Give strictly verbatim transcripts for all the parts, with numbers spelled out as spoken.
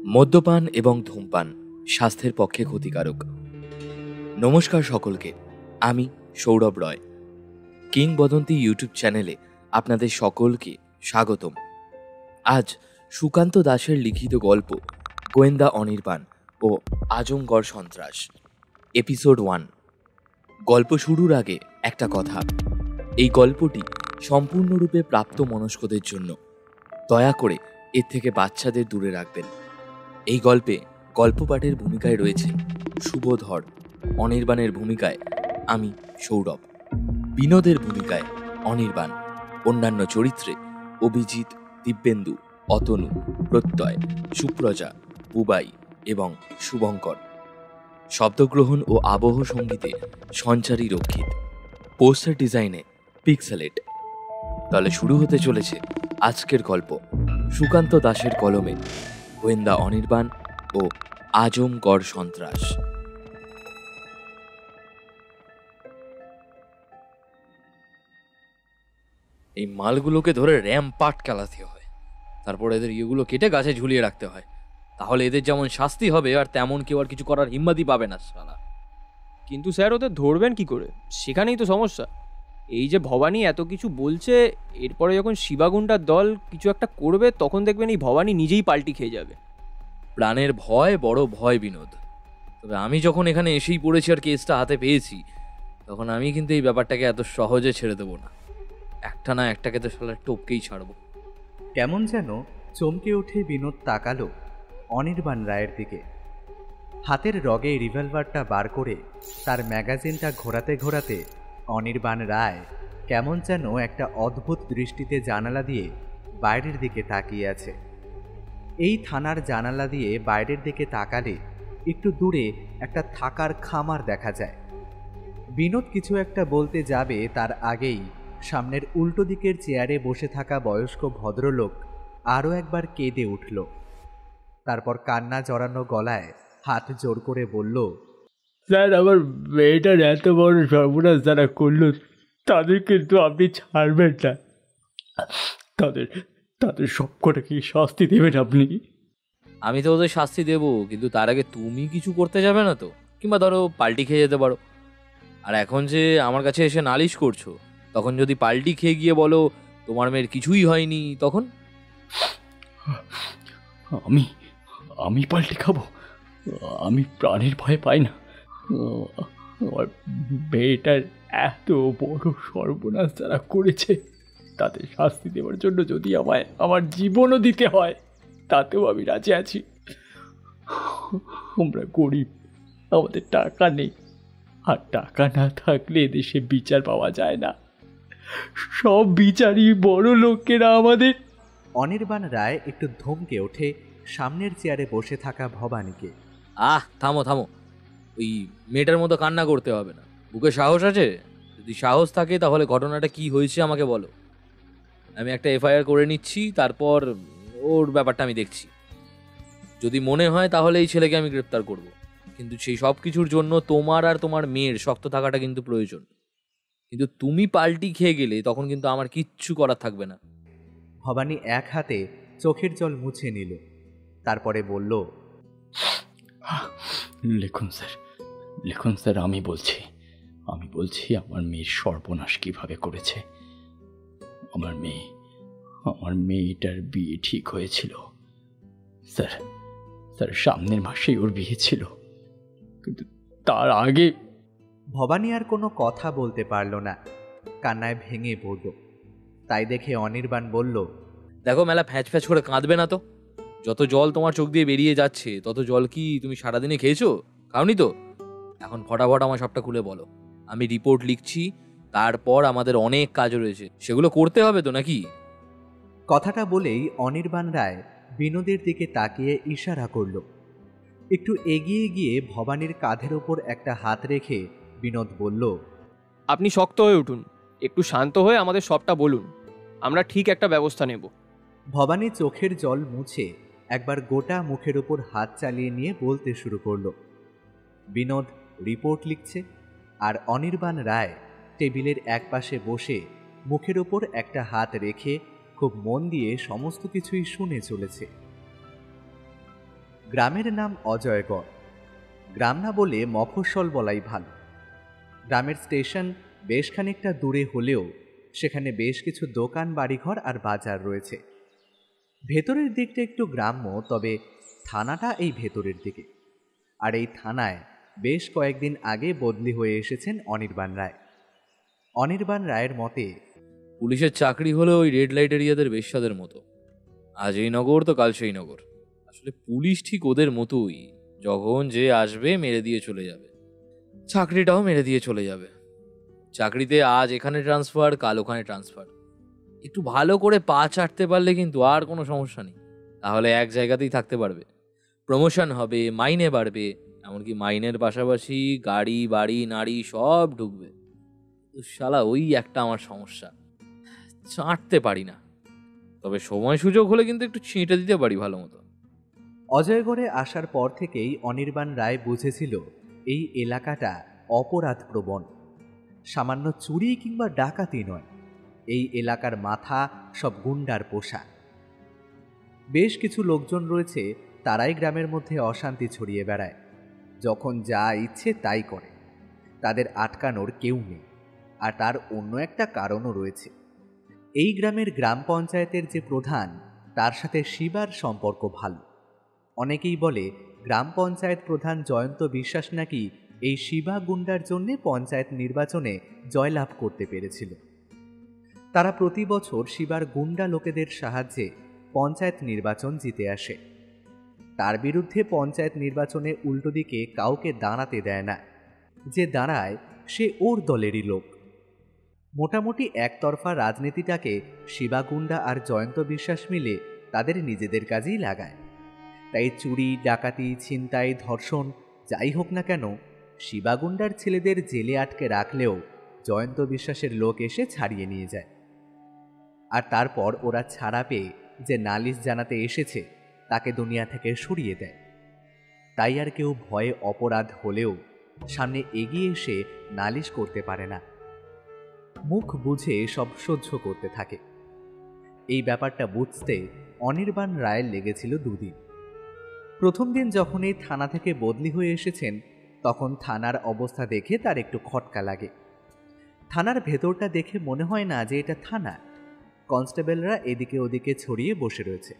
মদ্যপান এবং ধূমপান স্বাস্থ্যের পক্ষে ক্ষতিকারক। নমস্কার সকলকে, আমি সৌরভ রয়। কিংবদন্তি ইউটিউব চ্যানেলে আপনাদের সকলকে স্বাগতম। আজ সুকান্ত দাসের লিখিত গল্প গোয়েন্দা অনির্বাণ ও আজমগড় সন্ত্রাস, এপিসোড ওয়ান। গল্প শুরুর আগে একটা কথা, এই গল্পটি সম্পূর্ণরূপে প্রাপ্ত মনস্কদের জন্য। দয়া করে এর থেকে বাচ্চাদের দূরে রাখবেন। এই গল্পে গল্প পাঠের ভূমিকায় রয়েছেন শুভধর, অনির্বাণের ভূমিকায় আমি সৌরভ, বিনোদের ভূমিকায় অনির্বাণ, অন্যান্য চরিত্রে অভিজিৎ, দিব্যেন্দু, অতনু, প্রত্যয়, সুপ্রজা, বুবাই এবং শুভঙ্কর। শব্দগ্রহণ ও আবহ সঙ্গীতে সঞ্চারী রক্ষিত, পোস্টার ডিজাইনে পিক্সেলেট। তাহলে শুরু হতে চলেছে আজকের গল্প সুকান্ত দাসের কলমে গোয়েন্দা অনির্বাণ ও আজমগড় সন্ত্রাস। এই মালগুলোকে ধরে র্যাম পাট চালাতে হয়, তারপর এদের ইয়েগুলো কেটে গাছে ঝুলিয়ে রাখতে হয়। তাহলে এদের যেমন শাস্তি হবে আর তেমন কেউ আর কিছু করার হিম্মতই পাবে না শালা। কিন্তু স্যার, ওদের ধরবেন কি করে? সেখানেই তো সমস্যা। এই যে ভবানী এত কিছু বলছে, এরপরে যখন শিবাগুন্ডার দল কিছু একটা করবে তখন দেখবেন এই ভবানী নিজেই পাল্টি খেয়ে যাবে। প্রাণের ভয় বড় ভয় বিনোদ। তবে আমি যখন এখানে এসেই পড়েছি আর কেসটা হাতে পেয়েছি, তখন আমি কিন্তু এই ব্যাপারটাকে এত সহজে ছেড়ে দেবো না। একটা না একটাকে তো শালা টপকেই ছাড়বো। কেমন যেন চমকে উঠে বিনোদ তাকালো অনির্বাণ রায়ের দিকে। হাতের রগে রিভলভারটা বার করে তার ম্যাগাজিনটা ঘোরাতে ঘোরাতে অনির্বাণ রায় কেমন যেন একটা অদ্ভুত দৃষ্টিতে জানালা দিয়ে বাইরের দিকে তাকিয়ে আছে। এই থানার জানালা দিয়ে বাইরের দিকে তাকালে একটু দূরে একটা থাকার খামার দেখা যায়। বিনোদ কিছু একটা বলতে যাবে তার আগেই সামনের উল্টো দিকের চেয়ারে বসে থাকা বয়স্ক ভদ্রলোক আরও একবার কেঁদে উঠল। তারপর কান্না জড়ানো গলায় হাত জোর করে বলল, স্যার, আমার মেয়েটার এত বড় সর্বনাশ যারা করলো তাদের কিন্তু আপনি ছাড়বেন না। তাদের তাদের সবকটাকে শাস্তি দেবেন আপনি। আমি তো ওদের শাস্তি দেবো, কিন্তু তার আগে তুমি কিছু করতে যাবে না তো? কিংবা ধরো পাল্টি খেয়ে যেতে পারো। আর এখন যে আমার কাছে এসে নালিশ করছো, তখন যদি পাল্টি খেয়ে গিয়ে বলো তোমার মেয়ের কিছুই হয়নি, তখন? আমি আমি পাল্টি খাবো? আমি প্রাণের ভয় পাই না। আমার মেয়েটার এত বড় সর্বনাশ যারা করেছে তাদের শাস্তি দেওয়ার জন্য যদি আমায় আমার জীবনও দিতে হয়, তাতেও আমি রাজি আছি। আমরা গরিব, আমাদের টাকা নেই, আর টাকা না থাকলে দেশে বিচার পাওয়া যায় না। সব বিচারই বড় লোকেরা আমাদের। অনির্বাণ রায় একটু ধমকে ওঠে সামনের চেয়ারে বসে থাকা ভবানীকে। আহ থামো থামো, ওই মেয়েটার মতো কান্না করতে হবে না। বুকে সাহস আছে? যদি সাহস থাকে তাহলে ঘটনাটা কি হয়েছে আমাকে বলো। আমি একটা এফআইআর করে নিচ্ছি, তারপর ওর ব্যাপারটা আমি দেখছি। যদি মনে হয় তাহলে এই ছেলেকে আমি গ্রেপ্তার করব, কিন্তু সেই সব কিছুর জন্য তোমার আর তোমার মেয়ের শক্ত থাকাটা কিন্তু প্রয়োজন। কিন্তু তুমি পাল্টি খেয়ে গেলে তখন কিন্তু আমার কিচ্ছু করার থাকবে না। ভবানী এক হাতে চোখের জল মুছে নিল, তারপরে বলল, লিখুন স্যার, লিখুন স্যার। আমি বলছি আমি বলছি আমার মেয়ের সর্বনাশ কিভাবে করেছে। আমার মেয়ে আমার মেয়েটার বিয়ে ঠিক হয়েছিল স্যার। স্যার, সামনের মাসেই ওর বিয়ে ছিল, কিন্তু তার আগে। ভবানী আর কোনো কথা বলতে পারল না, কান্নায় ভেঙে পড়ল। তাই দেখে অনির্বাণ বলল, দেখো মেলা ফ্যাচ ফ্যাচ করে কাঁদবে না তো। যত জল তোমার চোখ দিয়ে বেরিয়ে যাচ্ছে তত জল কি তুমি সারাদিনে খেয়েছো? খাওনি তো? এখন ফটাফট আমার সবটা খুলে বলো। আমি রিপোর্ট লিখছি, তারপর আমাদের অনেক কাজ রয়েছে, সেগুলো করতে হবে তো নাকি? কথাটা বলেই অনির্বাণ রায় বিনোদের দিকে তাকিয়ে ইশারা করল। একটু এগিয়ে গিয়ে ভবানীর কাঁধের ওপর একটা হাত রেখে বিনোদ বলল, আপনি শক্ত হয়ে উঠুন, একটু শান্ত হয়ে আমাদের সবটা বলুন, আমরা ঠিক একটা ব্যবস্থা নেব। ভবানী চোখের জল মুছে একবার গোটা মুখের ওপর হাত চালিয়ে নিয়ে বলতে শুরু করল। বিনোদ রিপোর্ট লিখছে, আর অনির্বাণ রায় টেবিলের একপাশে বসে মুখের ওপর একটা হাত রেখে খুব মন দিয়ে সমস্ত কিছুই শুনে চলেছে। গ্রামের নাম অজয়গড়। গ্রাম না বলে মফস্বল বলাই ভালো। গ্রামের স্টেশন বেশ খানিকটা দূরে হলেও সেখানে বেশ কিছু দোকান, বাড়িঘর আর বাজার রয়েছে। ভেতরের দিকটা একটু গ্রাম্য, তবে থানাটা এই ভেতরের দিকে। আর এই থানায় বেশ কয়েকদিন আগে বদলি হয়ে এসেছেন অনির্বাণ রায়। অনির্বাণ রায়ের মতে, পুলিশের চাকরি হলো ওই রেড লাইট এরিয়াদের বেশ্যাদের মতো। আজ এই নগর তো কাল সেই নগর। আসলে পুলিশ ঠিক ওদের মতোই, যখন যে আসবে মেরে দিয়ে চলে যাবে, চাকরিটাও মেরে দিয়ে চলে যাবে। চাকরিতে আজ এখানে ট্রান্সফার, কাল ওখানে ট্রান্সফার। একটু ভালো করে পা চাটতে পারলে কিন্তু আর কোনো সমস্যা নেই, তাহলে এক জায়গাতেই থাকতে পারবে। প্রমোশন হবে, মাইনে বাড়বে, এমনকি মাইনের পাশাপাশি গাড়ি, বাড়ি, নারী সব ঢুকবে। শালা ওই একটা আমার সমস্যা, চাটতে পারি না। তবে সময় সুযোগ হলে কিন্তু একটু ছিঁটে দিতে পারি ভালো মতো। অজয়গড়ে আসার পর থেকেই অনির্বাণ রায় বুঝেছিল এই এলাকাটা অপরাধ প্রবণ। সামান্য চুরি কিংবা ডাকাতি নয়, এই এলাকার মাথা সব গুন্ডার পোষা। বেশ কিছু লোকজন রয়েছে, তারাই গ্রামের মধ্যে অশান্তি ছড়িয়ে বেড়ায়, যখন যা ইচ্ছে তাই করে। তাদের আটকানোর কেউ নেই। আর তার অন্য একটা কারণও রয়েছে। এই গ্রামের গ্রাম পঞ্চায়েতের যে প্রধান, তার সাথে শিবার সম্পর্ক ভালো। অনেকেই বলে গ্রাম পঞ্চায়েত প্রধান জয়ন্ত বিশ্বাস নাকি এই শিবা গুন্ডার জন্যে পঞ্চায়েত নির্বাচনে জয়লাভ করতে পেরেছিল। তারা প্রতি বছর শিবার গুন্ডা লোকেদের সাহায্যে পঞ্চায়েত নির্বাচন জিতে আসে। তার বিরুদ্ধে পঞ্চায়েত নির্বাচনে উল্টো দিকে কাউকে দাঁড়াতে দেয় না। যে দাঁড়ায় সে ওর দলেরই লোক। মোটামুটি একতরফা রাজনীতিটাকে শিবা গুন্ডা আর জয়ন্ত বিশ্বাস মিলে তাদের নিজেদের কাজেই লাগায়। তাই চুরি, ডাকাতি, ছিনতাই, ধর্ষণ যাই হোক না কেন, শিবা গুন্ডার ছেলেদের জেলে আটকে রাখলেও জয়ন্ত বিশ্বাসের লোক এসে ছাড়িয়ে নিয়ে যায়। আর তারপর ওরা ছাড়া পেয়ে যে নালিশ জানাতে এসেছে তাকে দুনিয়া থেকে সরিয়ে দেয়। তাই আর কেউ ভয়ে অপরাধ হলেও সামনে এগিয়ে এসে নালিশ করতে পারে না, মুখ বুঝে সব সহ্য করতে থাকে। এই ব্যাপারটা বুঝতে অনির্বাণ রায়ের লেগেছিল দুদিন। প্রথম দিন যখন এই থানা থেকে বদলি হয়ে এসেছেন, তখন থানার অবস্থা দেখে তার একটু খটকা লাগে। থানার ভেতরটা দেখে মনে হয় না যে এটা থানা। কনস্টেবলরা এদিকে ওদিকে ছড়িয়ে বসে রয়েছে।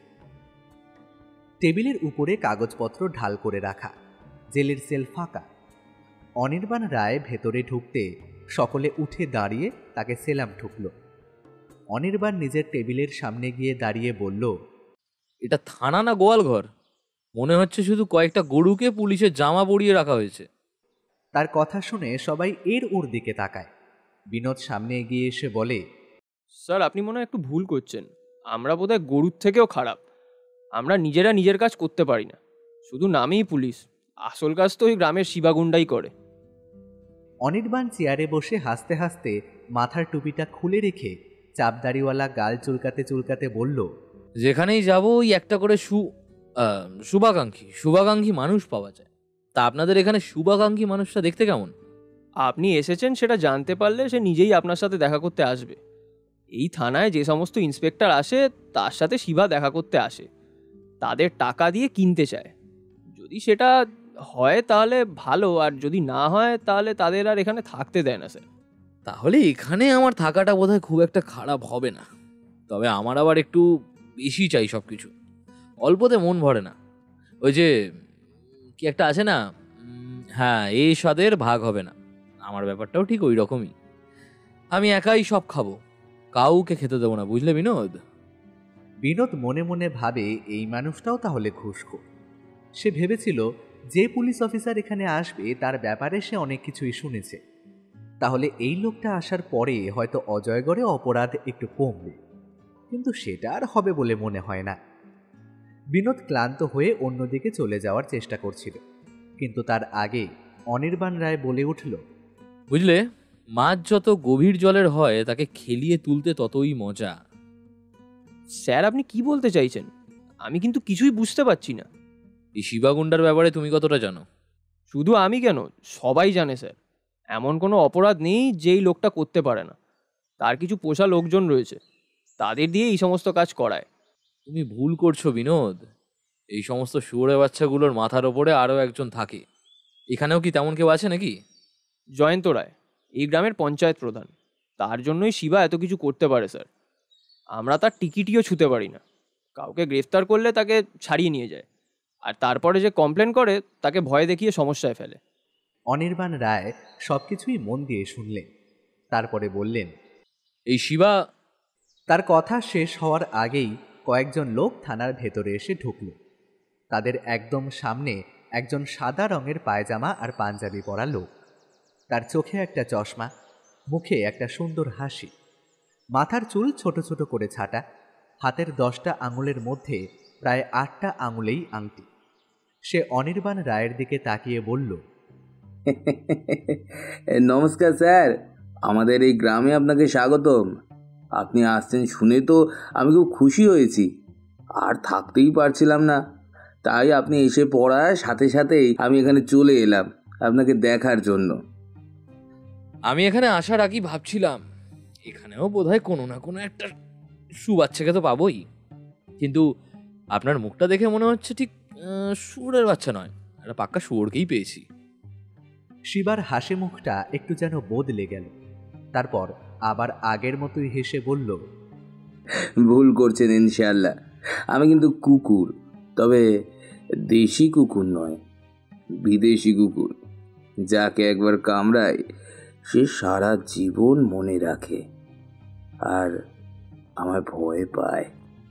টেবিলের উপরে কাগজপত্র ঢাল করে রাখা, জেলের সেল ফাঁকা। অনির্বাণ রায় ভেতরে ঢুকতে সকলে উঠে দাঁড়িয়ে তাকে সেলাম ঠুকল। অনির্বাণ নিজের টেবিলের সামনে গিয়ে দাঁড়িয়ে বলল, এটা থানা না গোয়াল ঘর? মনে হচ্ছে শুধু কয়েকটা গরুকে পুলিশের জামা পরিয়ে রাখা হয়েছে। তার কথা শুনে সবাই এর ওর দিকে তাকায়। বিনোদ সামনে এগিয়ে এসে বলে, স্যার, আপনি মনে হয় একটু ভুল করছেন। আমরা বোধহয় গরুর থেকেও খারাপ। আমরা নিজেরা নিজের কাজ করতে পারি না, শুধু নামেই পুলিশ। আসল কাজ তো ওই গ্রামের শিবাগুন্ডাই করে। অনির্বাণ চেয়ারে বসে হাসতে হাসতে মাথার টুপিটা খুলে রেখে চাপদাড়িওয়ালা গাল চুলকাতে চুলকাতে বলল, যেখানেই যাব ওই একটা করে সু আহ, শুভাকাঙ্ক্ষী শুভাকাঙ্ক্ষী মানুষ পাওয়া যায়। তা আপনাদের এখানে শুভাকাঙ্ক্ষী মানুষটা দেখতে কেমন? আপনি এসেছেন সেটা জানতে পারলে সে নিজেই আপনার সাথে দেখা করতে আসবে। এই থানায় যে সমস্ত ইন্সপেক্টর আসে তার সাথে শিবা দেখা করতে আসে, তাদের টাকা দিয়ে কিনতে চায়। যদি সেটা হয় তাহলে ভালো, আর যদি না হয় তাহলে তাদের আর এখানে থাকতে দেয় না স্যার। তাহলে এখানে আমার থাকাটা বোধহয় খুব একটা খারাপ হবে না। তবে আমার আবার একটু বেশি চাই সব কিছু, অল্পতে মন ভরে না। ওই যে কি একটা আছে না, উম, হ্যাঁ, এই স্বাদের ভাগ হবে না। আমার ব্যাপারটাও ঠিক ওই রকমই। আমি একাই সব খাবো, কাউকে খেতে দেবো না, বুঝলে বিনোদ? বিনোদ মনে মনে ভাবে এই মানুষটাও তাহলে ঘুষখোর। সে ভেবেছিল যে পুলিশ অফিসার এখানে আসবে তার ব্যাপারে সে অনেক কিছুই শুনেছে। তাহলে এই লোকটা আসার পরে হয়তো অজয়গড়ে অপরাধ একটু কমবে, কিন্তু সেটা আর হবে বলে মনে হয় না। বিনোদ ক্লান্ত হয়ে অন্যদিকে চলে যাওয়ার চেষ্টা করছিল, কিন্তু তার আগে অনির্বাণ রায় বলে উঠল, বুঝলে, মাছ যত গভীর জলের হয় তাকে খেলিয়ে তুলতে ততই মজা। স্যার, আপনি কি বলতে চাইছেন? আমি কিন্তু কিছুই বুঝতে পারছি না। এই শিবাগুন্ডার ব্যাপারে তুমি কতটা জানো? শুধু আমি কেন, সবাই জানে স্যার। এমন কোনো অপরাধ নেই যেই লোকটা করতে পারে না। তার কিছু পোষা লোকজন রয়েছে, তাদের দিয়ে এই সমস্ত কাজ করায়। তুমি ভুল করছো বিনোদ। এই সমস্ত শুয়োরের বাচ্চাগুলোর মাথার ওপরে আরও একজন থাকে। এখানেও কি তেমন কেউ আছে নাকি? জয়ন্ত রায় এই গ্রামের পঞ্চায়েত প্রধান, তার জন্যই শিবা এত কিছু করতে পারে স্যার। আমরা তার টিকিটিও ছুঁতে পারি না। কাউকে গ্রেফতার করলে তাকে ছাড়িয়ে নিয়ে যায়, আর তারপরে যে কমপ্লেন করে তাকে ভয় দেখিয়ে সমস্যায় ফেলে। অনির্বাণ রায় সব কিছুই মন দিয়ে শুনলেন, তারপরে বললেন, এই শিবা। তার কথা শেষ হওয়ার আগেই কয়েকজন লোক থানার ভেতরে এসে ঢুকল। তাদের একদম সামনে একজন সাদা রঙের পায়জামা আর পাঞ্জাবি পরা লোক। তার চোখে একটা চশমা, মুখে একটা সুন্দর হাসি, মাথার চুল ছোট ছোট করে ছাটা, হাতের দশটা আঙুলের মধ্যে প্রায় আটটা আঙুলেই আংটি। সে অনির্বাণ রায়ের দিকে তাকিয়ে বলল, নমস্কার স্যার, আমাদের এই গ্রামে আপনাকে স্বাগতম। আপনি আসছেন শুনে তো আমি খুব খুশি হয়েছি, আর থাকতেই পারছিলাম না। তাই আপনি এসে পড়ার সাথে সাথেই আমি এখানে চলে এলাম আপনাকে দেখার জন্য। আমি এখানে আসার আগেই ভাবছিলাম এখানেও বোধহয় কোনো না কোনো একটা সুবাচ্চাকে তো পাবোই, কিন্তু আপনার মুখটা দেখে মনে হচ্ছে ঠিক শুয়োরের বাচ্চা নয়, একটা পাক্কা শুয়োরকেই পেয়েছি। শিবার হাসি মুখটা একটু যেন বদলে গেল। তারপর আবার আগের মতোই হেসে বলল, ভুল করছেন ইনশাআল্লাহ, আমি কিন্তু কুকুর, তবে দেশি কুকুর নয়, বিদেশি কুকুর। যাকে একবার কামড়ায় সে সারা জীবন মনে রাখে আর আমার ভয় পায়।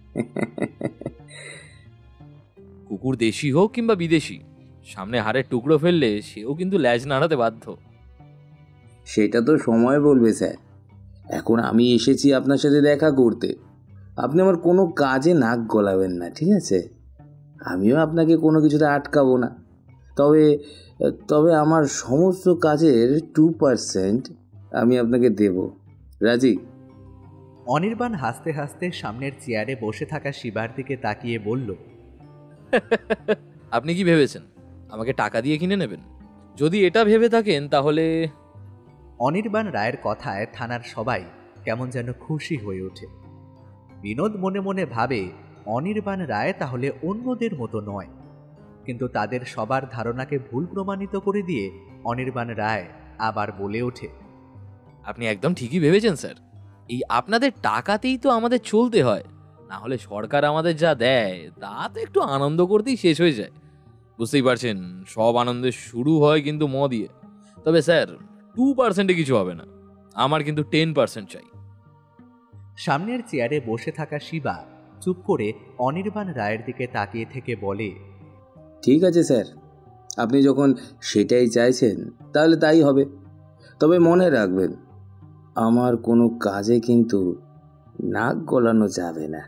কুকুর দেশি হোক কিংবা বিদেশি, সামনে হাড়ের টুকরো ফেললে সেও কিন্তু ল্যাজ নাড়াতে বাধ্য। সেটা তো সময় বলবে স্যার। এখন আমি এসেছি আপনার সাথে দেখা করতে, আপনি আমার কোনো কাজে নাক গলাবেন না, ঠিক আছে? আমিও আপনাকে কোনো কিছুতে আটকাবো না, তবে তবে আমার সমস্ত কাজের টু পার্সেন্ট আমি আপনাকে দেব। রাজি? অনির্বাণ হাসতে হাসতে সামনের চেয়ারে বসে থাকা শিবার দিকে তাকিয়ে বলল, আপনি কি ভেবেছেন আমাকে টাকা দিয়ে কিনে নেবেন? যদি এটা ভেবে থাকেন তাহলে। অনির্বাণ রায়ের কথায় থানার সবাই কেমন যেন খুশি হয়ে ওঠে। বিনোদ মনে মনে ভাবে অনির্বাণ রায় তাহলে অন্যদের মতো নয়, কিন্তু তাদের সবার ধারণাকে ভুল প্রমাণিত করে দিয়ে অনির্বাণ রায় আবার বলে ওঠে, আপনি একদম ঠিকই ভেবেছেন স্যার। এই আপনাদের টাকাতেই তো আমাদের চলতে হয়, না হলে সরকার আমাদের যা দেয় তা তো একটু আনন্দ করতেই শেষ হয়ে যায়। বুঝতেই পারছেন, সব আনন্দের শুরু হয় কিন্তু ম দিয়ে। তবে স্যার, টু পার্সেন্টে কিছু হবে না, আমার কিন্তু টেন পার্সেন্ট চাই। সামনের চেয়ারে বসে থাকা শিবা চুপ করে অনির্বাণ রায়ের দিকে তাকিয়ে থেকে বলে, ঠিক আছে স্যার, আপনি যখন সেটাই চাইছেন তাহলে তাই হবে। তবে মনে রাখবেন, আমার কোনো কাজে কিন্তু নাক গলানো যাবে না।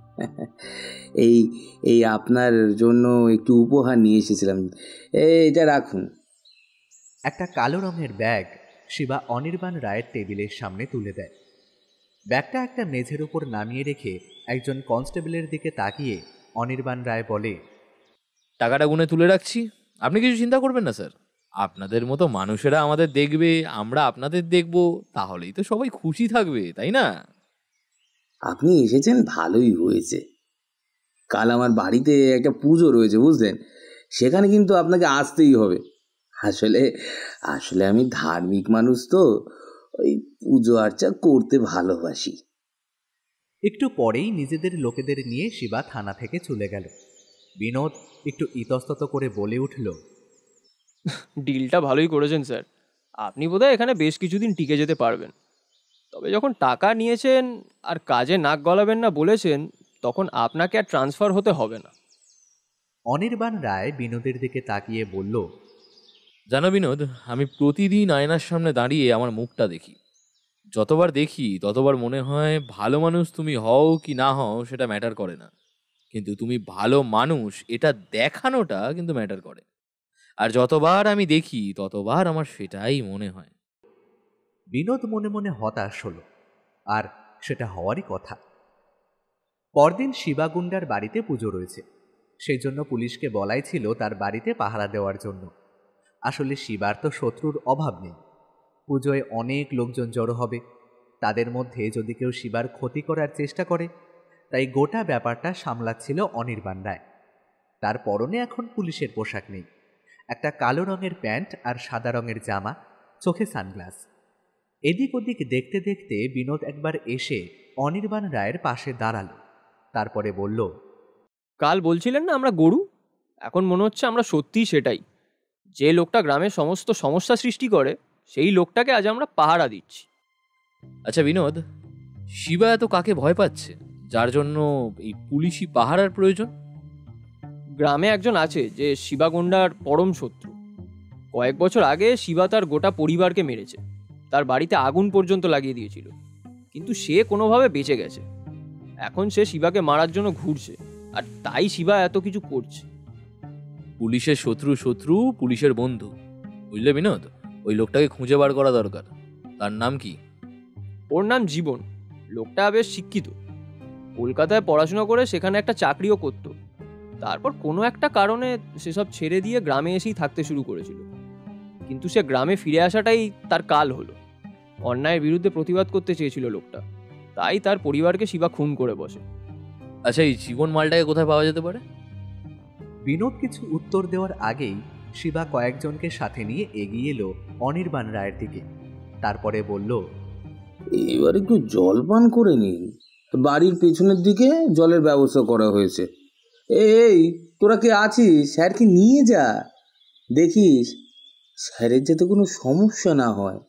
এই এই আপনার জন্য একটু উপহার নিয়ে এসেছিলাম, এটা রাখুন। একটা কালো রঙের ব্যাগ শিবা অনির্বাণ রায়ের টেবিলের সামনে তুলে দেয়। ব্যাগটা একটা মেঝের উপর নামিয়ে রেখে একজন কনস্টেবলের দিকে তাকিয়ে অনির্বাণ রায় বলে, টাকাটা গুনে তুলে রাখছি, আপনি কিছু চিন্তা করবেন না স্যার। আপনাদের মতো মানুষেরা আমাদের দেখবে, আমরা আপনাদের দেখব, তাহলেই তো সবাই খুশি থাকবে, তাই না? আপনি এসেছেন ভালোই হয়েছে। কাল আমার বাড়িতে একটা পুজো রয়েছে, বুঝলেন? সেখানে কিন্তু আপনাকে আসতেই হবে। আসলে আসলে আমি ধার্মিক মানুষ, তো ওই পুজো আর্চা করতে ভালোবাসি। একটু পরেই নিজেদের লোকেদের নিয়ে শিবা থানা থেকে চলে গেল। বিনোদ একটু ইতস্তত করে বলে উঠল, ডিলটা ভালোই করেছেন স্যার। আপনি বোধহয় এখানে বেশ কিছুদিন টিকে যেতে পারবেন। তবে যখন টাকা নিয়েছেন আর কাজে নাক গলাবেন না বলেছেন, তখন আপনাকে আর ট্রান্সফার হতে হবে না। অনির্বাণ রায় বিনোদের দিকে তাকিয়ে বলল, জানো বিনোদ, আমি প্রতিদিন আয়নার সামনে দাঁড়িয়ে আমার মুখটা দেখি। যতবার দেখি ততবার মনে হয় ভালো মানুষ তুমি হও কি না হও সেটা ম্যাটার করে না, কিন্তু তুমি ভালো মানুষ এটা দেখানোটা কিন্তু ম্যাটার করে। আর যতবার আমি দেখি ততবার আমার সেটাই মনে হয়। বিনোদ মনে মনে হতাশ হলো, আর সেটা হওয়ারই কথা। পরদিন শিবাগুন্ডার বাড়িতে পুজো রয়েছে, সেই জন্য পুলিশকে বলাই ছিল তার বাড়িতে পাহারা দেওয়ার জন্য। আসলে শিবার তো শত্রুর অভাব নেই। পুজোয় অনেক লোকজন জড়ো হবে, তাদের মধ্যে যদি কেউ শিবার ক্ষতি করার চেষ্টা করে, তাই গোটা ব্যাপারটা সামলাচ্ছিল অনির্বাণ রায়। তার পরনে এখন পুলিশের পোশাক নেই, একটা কালো রঙের প্যান্ট আর সাদা রঙের জামা, চোখে সানগ্লাস। এদিক ওদিক দেখতে দেখতে বিনোদ একবার এসে অনির্বাণ রায়ের পাশে দাঁড়ালো। তারপরে বলল, কাল বলছিলেন না আমরা গরু, এখন মনে হচ্ছে আমরা সত্যিই সেটাই। যে লোকটা গ্রামের সমস্ত সমস্যা সৃষ্টি করে সেই লোকটাকে আজ আমরা পাহারা দিচ্ছি। আচ্ছা বিনোদ, শিবা এত কাকে ভয় পাচ্ছে যার জন্য এই পুলিশি পাহারার প্রয়োজন? গ্রামে একজন আছে যে শিবা গুন্ডার পরম শত্রু। কয়েক বছর আগে শিবা তার গোটা পরিবারকে মেরেছে, তার বাড়িতে আগুন পর্যন্ত লাগিয়ে দিয়েছিল, কিন্তু সে কোনোভাবে বেঁচে গেছে। এখন সে শিবাকে মারার জন্য ঘুরছে, আর তাই শিবা এত কিছু করছে। পুলিশের শত্রু শত্রু পুলিশের বন্ধু, বুঝলে বিনোদ? ওই লোকটাকে খুঁজে বার করা দরকার। তার নাম কি? ওর নাম জীবন। লোকটা বেশ শিক্ষিত, কলকাতায় পড়াশোনা করে সেখানে একটা চাকরিও করত। তারপর কোনো একটা কারণে সেসব ছেড়ে দিয়ে গ্রামে এসেই থাকতে শুরু করেছিল, কিন্তু সে গ্রামে ফিরে আসাটাই তার কাল হলো। অন্যায়ের বিরুদ্ধে প্রতিবাদ করতে চেয়েছিল লোকটা, তাই তার পরিবারকে শিবা খুন করে বসে। আচ্ছা, এই জীবন মালটাকে কোথায় পাওয়া যেতে পারে? বিনোদ কিছু উত্তর দেওয়ার আগেই শিবা কয়েকজনকে সাথে নিয়ে এগিয়ে এলো অনির্বাণ রায়ের দিকে। তারপরে বলল, এবার একটু জল পান করে নিন, বাড়ির পেছনের দিকে জলের ব্যবস্থা করা হয়েছে। এই তোরা কে আছিস, স্যারকে নিয়ে যা, দেখিস স্যারের যাতে কোনো সমস্যা না হয়।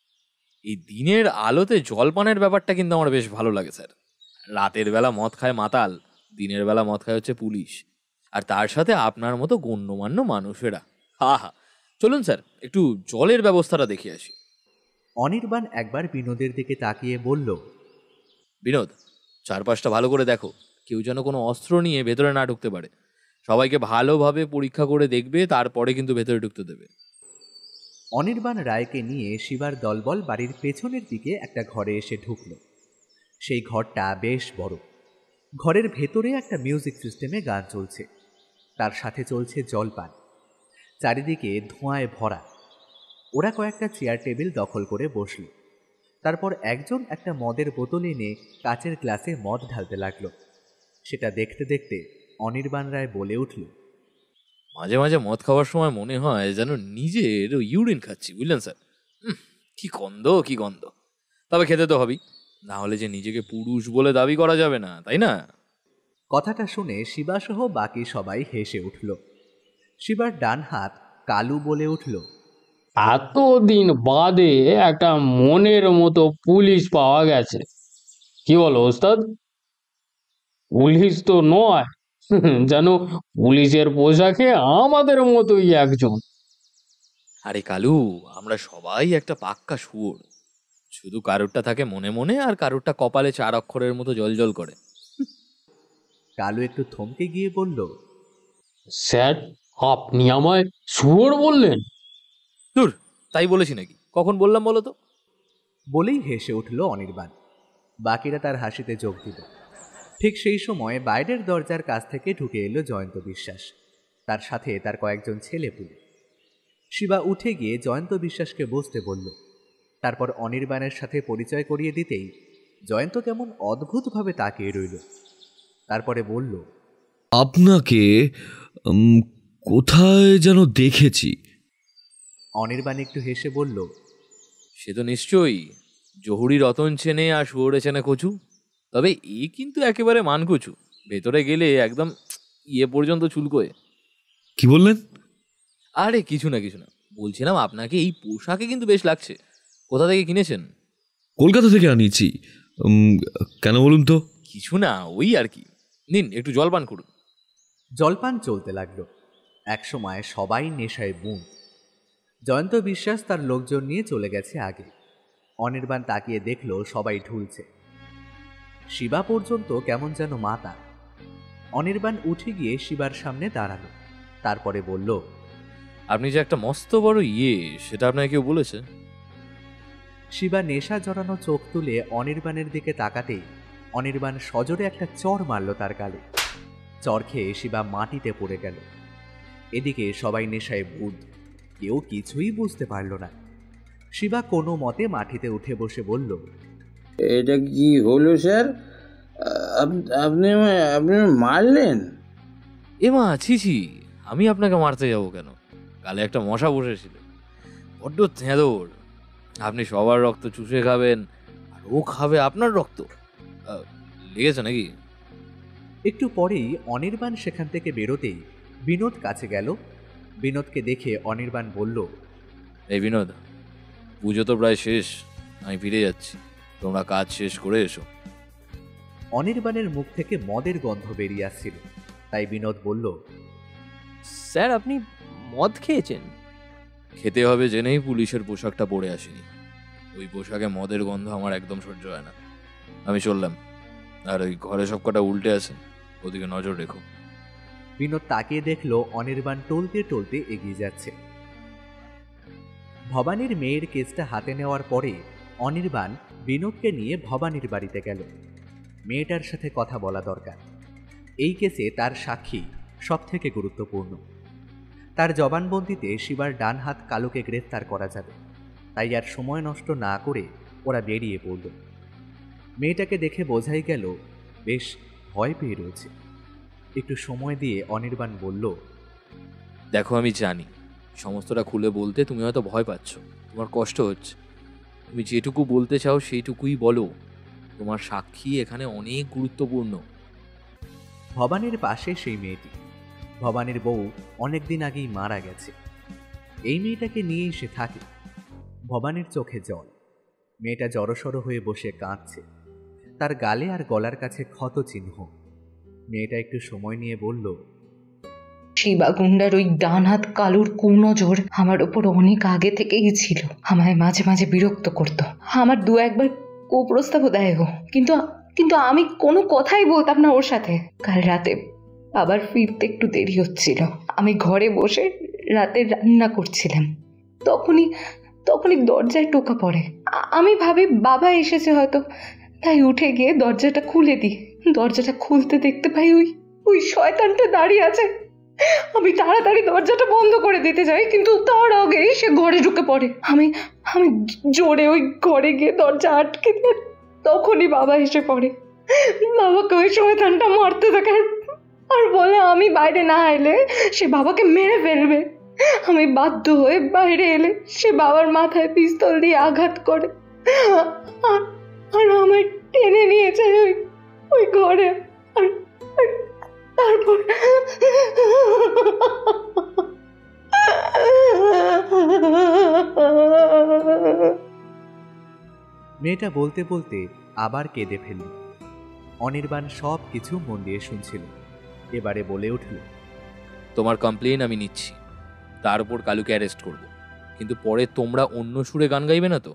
এই দিনের আলোতে জলপানের ব্যাপারটা কিন্তু আমার বেশ ভালো লাগে স্যার। রাতের বেলা মদ খায় মাতাল, দিনের বেলা মদ খায় হচ্ছে পুলিশ, আর তার সাথে আপনার মতো গণ্যমান্য মানুষেরা। হা হা, চলুন স্যার, একটু জলের ব্যবস্থাটা দেখে আসি। অনির্বাণ একবার বিনোদের দিকে তাকিয়ে বলল, বিনোদ, চারপাশটা ভালো করে দেখো, কেউ যেন কোনো অস্ত্র নিয়ে ভেতরে না ঢুকতে পারে। সবাইকে ভালোভাবে পরীক্ষা করে দেখবে, তারপরে কিন্তু ভেতরে ঢুকতে দেবে। অনির্বাণ রায়কে নিয়ে শিবার দলবল বাড়ির পেছনের দিকে একটা ঘরে এসে ঢুকল। সেই ঘরটা বেশ বড়। ঘরের ভেতরে একটা মিউজিক সিস্টেমে গান চলছে, তার সাথে চলছে জলপান। চারিদিকে ধোঁয়ায় ভরা। ওরা কয়েকটা চেয়ার টেবিল দখল করে বসল। তারপর একজন একটা মদের বোতল এনে কাচের গ্লাসে মদ ঢালতে লাগলো। সেটা দেখতে দেখতে অনির্বাণ রায় বলে উঠল, মাঝে মাঝে মদ খাওয়ার সময় মনে হয় যেন নিজের ইউরিন খাচ্ছি, বুঝলেন স্যার? কি গন্ধ, কি গন্ধ! তবে খেতে তো হবেই, না হলে যে নিজেকে পুরুষ বলে দাবি করা যাবে না, তাই না? কথাটা শুনে শিবাসহ বাকি সবাই হেসে উঠল। শিবার ডান হাত কালু বলে উঠল, এতদিন বাদে একটা মনের মতো পুলিশ পাওয়া গেছে। কি বলো ওস্তাদ? পুলিশ তো নয়, যেন পুলিশের পোশাকে আমাদের মতোই একজন। আরে কালু, আমরা সবাই একটা পাক্কা শুয়োর, শুধু কারুরটা থাকে মনে মনে আর কারুরটা কপালে চার অক্ষরের মতো জলজল করে। কালু একটু থমকে গিয়ে বলল, স্যার, আপনি আমায় শুয়োর বললেন? দূর, তাই বলেছি নাকি? কখন বললাম বলো তো? বলেই হেসে উঠল অনির্বাণ। বাকিরা তার হাসিতে যোগ দিল। ঠিক সেই সময় বাইরের দরজার কাছ থেকে ঢুকে এলো জয়ন্ত বিশ্বাস, তার সাথে তার কয়েকজন ছেলেপুলে। শিবা উঠে গিয়ে জয়ন্ত বিশ্বাসকে বসতে বলল। তারপর অনির্বাণের সাথে পরিচয় করিয়ে দিতেই জয়ন্ত কেমন অদ্ভুতভাবে তাকিয়ে রইল। তারপরে বলল, আপনাকে উম, কোথায় যেন দেখেছি। অনির্বাণ একটু হেসে বলল, সে তো নিশ্চয়ই জহুরি রতন চেনে আর শুয়োরে চেনে কচু, তবে এ কিন্তু একেবারে মানকচু, ভেতরে গেলে একদম ইয়ে পর্যন্ত চুলকোয়। কি বললেন? আরে কিছু না কিছু না, বলছিলাম আপনাকে এই পোশাকে কিন্তু বেশ লাগছে। কোথা থেকে কিনেছেন? কলকাতা থেকে আনিয়েছি। উম, কেন বলুন তো? কিছু না, ওই আর কি। নিন, একটু জলপান করুন। জলপান চলতে লাগলো। একসময় সবাই নেশায় বুঁদ। জয়ন্ত বিশ্বাস তার লোকজন নিয়ে চলে গেছে আগে। অনির্বাণ তাকিয়ে দেখল সবাই ঢুলছে। শিবা পর্যন্ত কেমন যেন মাতা। অনির্বাণ উঠে গিয়ে শিবার সামনে দাঁড়ালো। তারপরে বলল, আপনি যে একটা মস্ত বড় ইয়ে, সেটা আপনাকে কেউ বলেছে? শিবা নেশা জড়ানো চোখ তুলে অনির্বাণের দিকে তাকাতেই অনির্বাণ সজোরে একটা চড় মারল তার গালে। চড় খেয়ে শিবা মাটিতে পড়ে গেল। এদিকে সবাই নেশায় বুঁদ, কেউ কিছুই বুঝতে পারল না। শিবা কোনো মতে মাটিতে উঠে বসে বলল, এটা কি হলো স্যার? আপ- আপনি আমায় আপনি আমায় মারলেন? এ মা, ছি ছি, আমি আপনাকে মারতে যাব কেন? গালে একটা মশা বসেছিল, বড্ড তেঁদর। আপনি সবার রক্ত চুষে খাবেন আর ও খাবে আপনার রক্ত। আহ, লেগেছে নাকি? একটু পরেই অনির্বাণ সেখান থেকে বেরোতেই বিনোদ কাছে গেল। বিনোদকে দেখে অনির্বাণ বলল, এই বিনোদ, পুজো তো প্রায় শেষ, আমি ফিরে যাচ্ছি, তোমরা কাজ শেষ করে এসো। অনির্বাণের মুখ থেকে মদের গন্ধ বেরিয়ে আসছিল, তাই বিনোদ বলল, স্যার আপনি মদ খেয়েছেন? খেতে হবে জেনেই পুলিশের পোশাকটা পরে আসিনি। ওই পোশাকে মদের গন্ধ আমার একদম সহ্য হয় না। আমি চললাম। আর ওই ঘরে সব কটা উল্টে আছে, ওদিকে নজর রেখো। বিনোদ তাকিয়ে দেখল অনির্বাণ টলতে টলতে এগিয়ে যাচ্ছে। ভবানীর মেয়ের কেসটা হাতে নেওয়ার পরে অনির্বাণ বিনোদকে নিয়ে ভবানীর বাড়িতে গেল। মেয়েটার সাথে কথা বলা দরকার। এই কেসে তার সাক্ষী সব থেকে গুরুত্বপূর্ণ। তার জবানবন্দিতে শিবার ডান হাত কালুকে গ্রেফতার করা যাবে, তাই আর সময় নষ্ট না করে ওরা বেরিয়ে পড়ল। মেয়েটাকে দেখে বোঝাই গেল বেশ ভয় পেয়ে রয়েছে। একটু সময় দিয়ে অনির্বাণ বলল, দেখো, আমি জানি সমস্তটা খুলে বলতে তুমি হয়তো ভয় পাচ্ছ, তোমার কষ্ট হচ্ছে। তুমি যেটুকু বলতে চাও সেইটুকুই বলো। তোমার সাক্ষী এখানে অনেক গুরুত্বপূর্ণ। ভবানীর পাশে সেই মেয়েটি। ভবানীর বউ অনেকদিন আগেই মারা গেছে। এই মেয়েটাকে নিয়েই সে থাকে। ভবানীর চোখে জল। মেয়েটা জড়সড় হয়ে বসে কাঁদছে। তার গালে আর গলার কাছে ক্ষত চিহ্ন। মেয়েটা একটু সময় নিয়ে বলল, শিবা গুন্ডার ওই ডান হাত কালুর কুনজর আমার ওপর অনেক আগে থেকেই ছিল। আমায় মাঝে মাঝে বিরক্ত করতো। আমার দু একবার কুপ্রস্তাবও দেয় ও, কিন্তু কিন্তু আমি কোনো কথাই বলতাম না ওর সাথে। কাল রাতে বাবার ফিরতে একটু দেরি হচ্ছিল। আমি ঘরে বসে রাতে রান্না করছিলাম। তখনই তখনই দরজায় টোকা পড়ে। আমি ভাবি বাবা এসেছে হয়তো, তাই উঠে গিয়ে দরজাটা খুলে দিই। দরজাটা খুলতে দেখতে পাই ওই ওই শয়তানটা দাঁড়িয়ে আছে। আমি তাড়াতাড়ি দরজাটা বন্ধ করে দিতে যাই, কিন্তু তার আগেই সে ঘরে ঢুকে পড়ে। আমি আমি জোরে ওই ঘরে গিয়ে দরজা আটকে দিই। তখনই বাবা এসে পড়ে। বাবাকে ওই শয়তানটা মারতে থাকে আর বলে আমি বাইরে না এলে সে বাবাকে মেরে ফেলবে। আমি বাধ্য হয়ে বাইরে এলে সে বাবার মাথায় পিস্তল দিয়ে আঘাত করে আর আমায় টেনে নিয়ে যায় ওই ওই ঘরে। আর তারপর মেয়েটা বলতে বলতে আবার কেঁদে ফেলল। অনির্বাণ সব কিছু মন দিয়ে শুনছিল। এবারে বলে উঠল, তোমার কমপ্লেন আমি নিচ্ছি, তার উপর কালুকে অ্যারেস্ট করব, কিন্তু পরে তোমরা অন্য সুরে গান গাইবে না তো?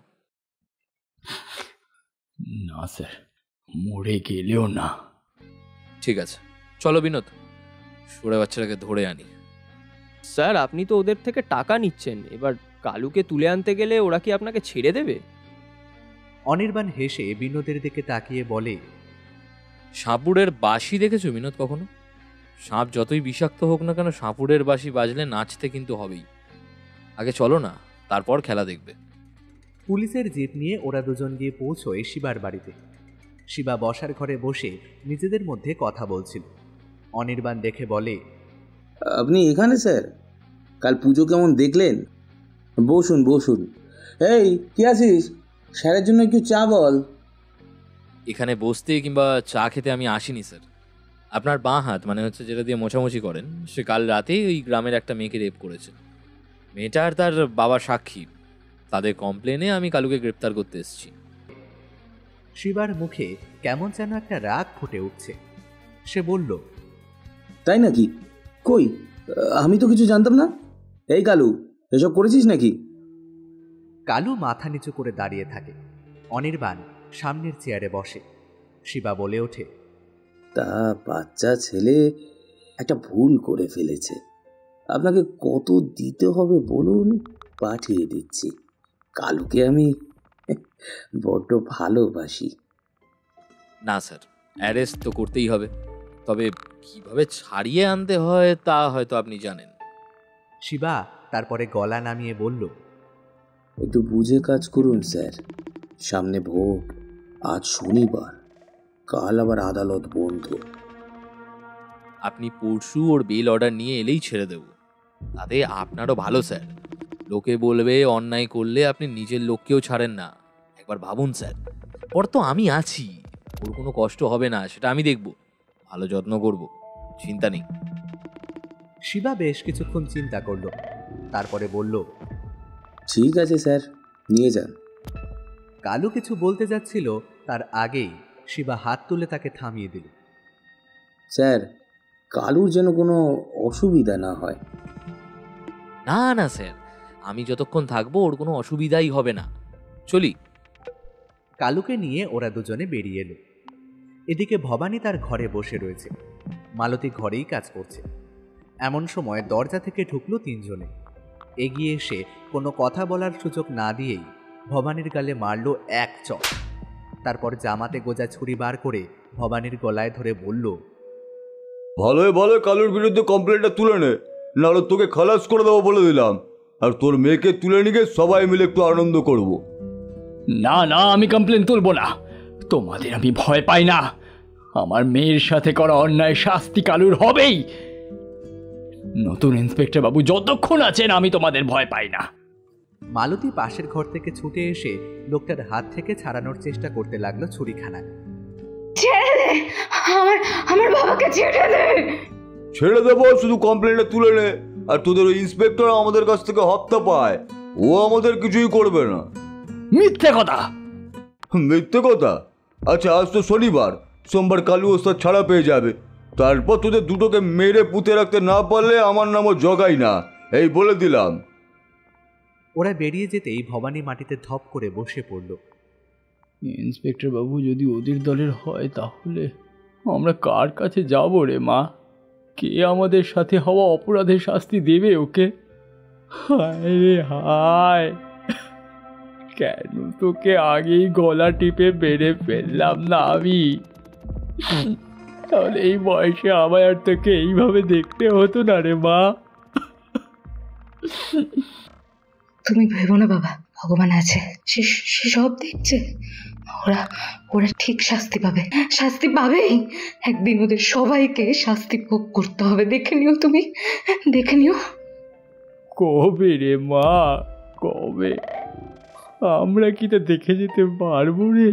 না স্যার, মরে গেলেও না। ঠিক আছে, চলো বিনোদ, সুরে বাচ্চাটাকে ধরে আনি। স্যার আপনি তো ওদের থেকে টাকা নিচ্ছেন, এবার কালুকে তুলে আনতে গেলে ওরা কি আপনাকে ছেড়ে দেবে? অনির্বাণ হেসে বিনোদের দিকে তাকিয়ে বলে, সাপুড়ের বাঁশি দেখেছো বিনোদ কখনো? সাপ যতই বিষাক্ত হোক না কেন, সাপুড়ের বাঁশি বাজলে নাচতে কিন্তু হবেই। আগে চলো না, তারপর খেলা দেখবে। পুলিশের জিপ নিয়ে ওরা দুজন গিয়ে পৌঁছয় শিবার বাড়িতে। শিবা বসার ঘরে বসে নিজেদের মধ্যে কথা বলছিল। অনির্বাণ দেখে বলে, আপনি এখানে স্যার? কাল পুজো কেমন দেখলেন? বসুন বসুন। এই কি আছিস? স্যারের জন্য একটু চা বল। এখানে বসতে কিংবা চা খেতে আমি আসিনি স্যার। আপনার বাঁ হাত, মানে হচ্ছে যেটা দিয়ে মোছামুছি করেন, সে কাল রাতেই ওই গ্রামের একটা মেয়েকে রেপ করেছে। মেয়েটা আর তার বাবা সাক্ষী। তাদের কমপ্লেনে আমি কালুকে গ্রেপ্তার করতে এসেছি। শিবার মুখে কেমন যেন একটা রাগ ফুটে উঠছে। সে বলল, তাই নাকি? কই, আমি তো কিছু জানতাম না। এই কালু, এসব করেছিস নাকি? কালু মাথা নিচু করে দাঁড়িয়ে থাকে। অনির্বাণ সামনের চেয়ারে বসে। শিবা বলে ওঠে, তা বাচ্চা ছেলে একটা ভুল করে ফেলেছে। আপনাকে কত দিতে হবে বলুন, পাঠিয়ে দিচ্ছি। কালুকে আমি বড্ড ভালোবাসি। না স্যার, অ্যারেস্ট তো করতেই হবে, তবে কিভাবে ছাড়িয়ে আনতে হয় তা হয়তো আপনি জানেন। শিবা তারপরে গলা নামিয়ে বলল, একটু বুঝে কাজ করুন স্যার। সামনে ভোগ, আজ শনিবার, কাল আবার আদালত বন্ধ। আপনি পরশু ওর বেল অর্ডার নিয়ে এলেই ছেড়ে দেব। তাতে আপনারও ভালো স্যার। লোকে বলবে অন্যায় করলে আপনি নিজের লোককেও ছাড়েন না। একবার ভাবুন স্যার, ওর তো আমি আছি, ওর কোনো কষ্ট হবে না, সেটা আমি দেখব, ভালো যত্ন করব, চিন্তা নেই। শিবা বেশ কিছুক্ষণ চিন্তা করলো, তারপরে বলল, ঠিক আছে স্যার, নিয়ে যান। কালু কিছু বলতে যাচ্ছিল, তার আগেই শিবা হাত তুলে তাকে থামিয়ে দিল। স্যার, কালুর যেন কোনো অসুবিধা না হয়। না না স্যার, আমি যতক্ষণ থাকবো ওর কোনো অসুবিধাই হবে না, চলি। কালুকে নিয়ে ওরা দুজনে বেরিয়ে এলো। এদিকে ভবানী তার ঘরে বসে রয়েছে, মালতী ঘরেই কাজ করছে। এমন সময় দরজা থেকে ঢুকলো তিনজনে। এগিয়ে এসে কোনো কথা বলার সুযোগ না দিয়েই ভবানীর গালে মারল এক চড়। তারপর জামাতে গোজা ছুরি বার করে ভবানীর গলায় ধরে বলল, ভালোই ভালো কালুর বিরুদ্ধে কমপ্লেনটা তুলে নে, নাহলে তোকে খালাস করে দেবো বলে দিলাম। আর তোর মেয়েকে তুলে নিয়ে সবাই মিলে একটু আনন্দ করব। না না, আমি কমপ্লেন তুলব না। তোমাদের আমি ভয় পাই না। আমার মেয়ের সাথে করা অন্যায় শাস্তি কালুর হবেই। নতুন ইন্সপেক্টর বাবু যতক্ষণ আছেন আমি তোমাদের ভয় পাই না। মালতী পাশের ঘর থেকে ছুটে এসে লোকটার হাত থেকে ছাড়ানোর চেষ্টা করতে লাগলো ছুরিখানা। ছেড়ে দে, আমার আমার বাবাকে ছেড়ে দে। ছেড়ে দেবো, শুধু কমপ্লেনটা তুলে নে। আর তোদের ওই ইন্সপেক্টর আমাদের কাছ থেকে হত্যা পায়, ও আমাদের কিছুই করবে না। মিথ্যে কথা। মিথ্যে কথা? আচ্ছা, আজ তো শনিবার, সোমবার কালু ওস্তাদ ছাড়া পেয়ে যাবে। তারপর তোদের দুটোকে মেরে পুঁতে রাখতে না পারলে আমার নামও জগাই না, এই বলে দিলাম। ওরা বেরিয়ে যেতেই ভবানী মাটিতে ধপ করে বসে পড়ল। ইন্সপেক্টর বাবু যদি ওদের দলের হয় তাহলে আমরা কার কাছে যাব রে মা? কে আমাদের সাথে হওয়া অপরাধের শাস্তি দেবে ওকে? হায় রে হায়, কেন তোকে আগেই গলা টিপে বেড়ে ফেললাম না আমি? তাহলে এই বয়সে আমায় আর তোকে এইভাবে দেখতে হতো না রে মা। তুমি ভেবো না বাবা, ভগবান আছে, সে সে সব দেখছে। ওরা ওরা ঠিক শাস্তি পাবে, শাস্তি পাবেই। একদিন ওদের সবাইকে শাস্তি ভোগ করতে হবে, দেখে নিও, তুমি দেখে নিও। কবে রে মা, কবে? আমরা কি তা দেখে যেতে পারবো রে?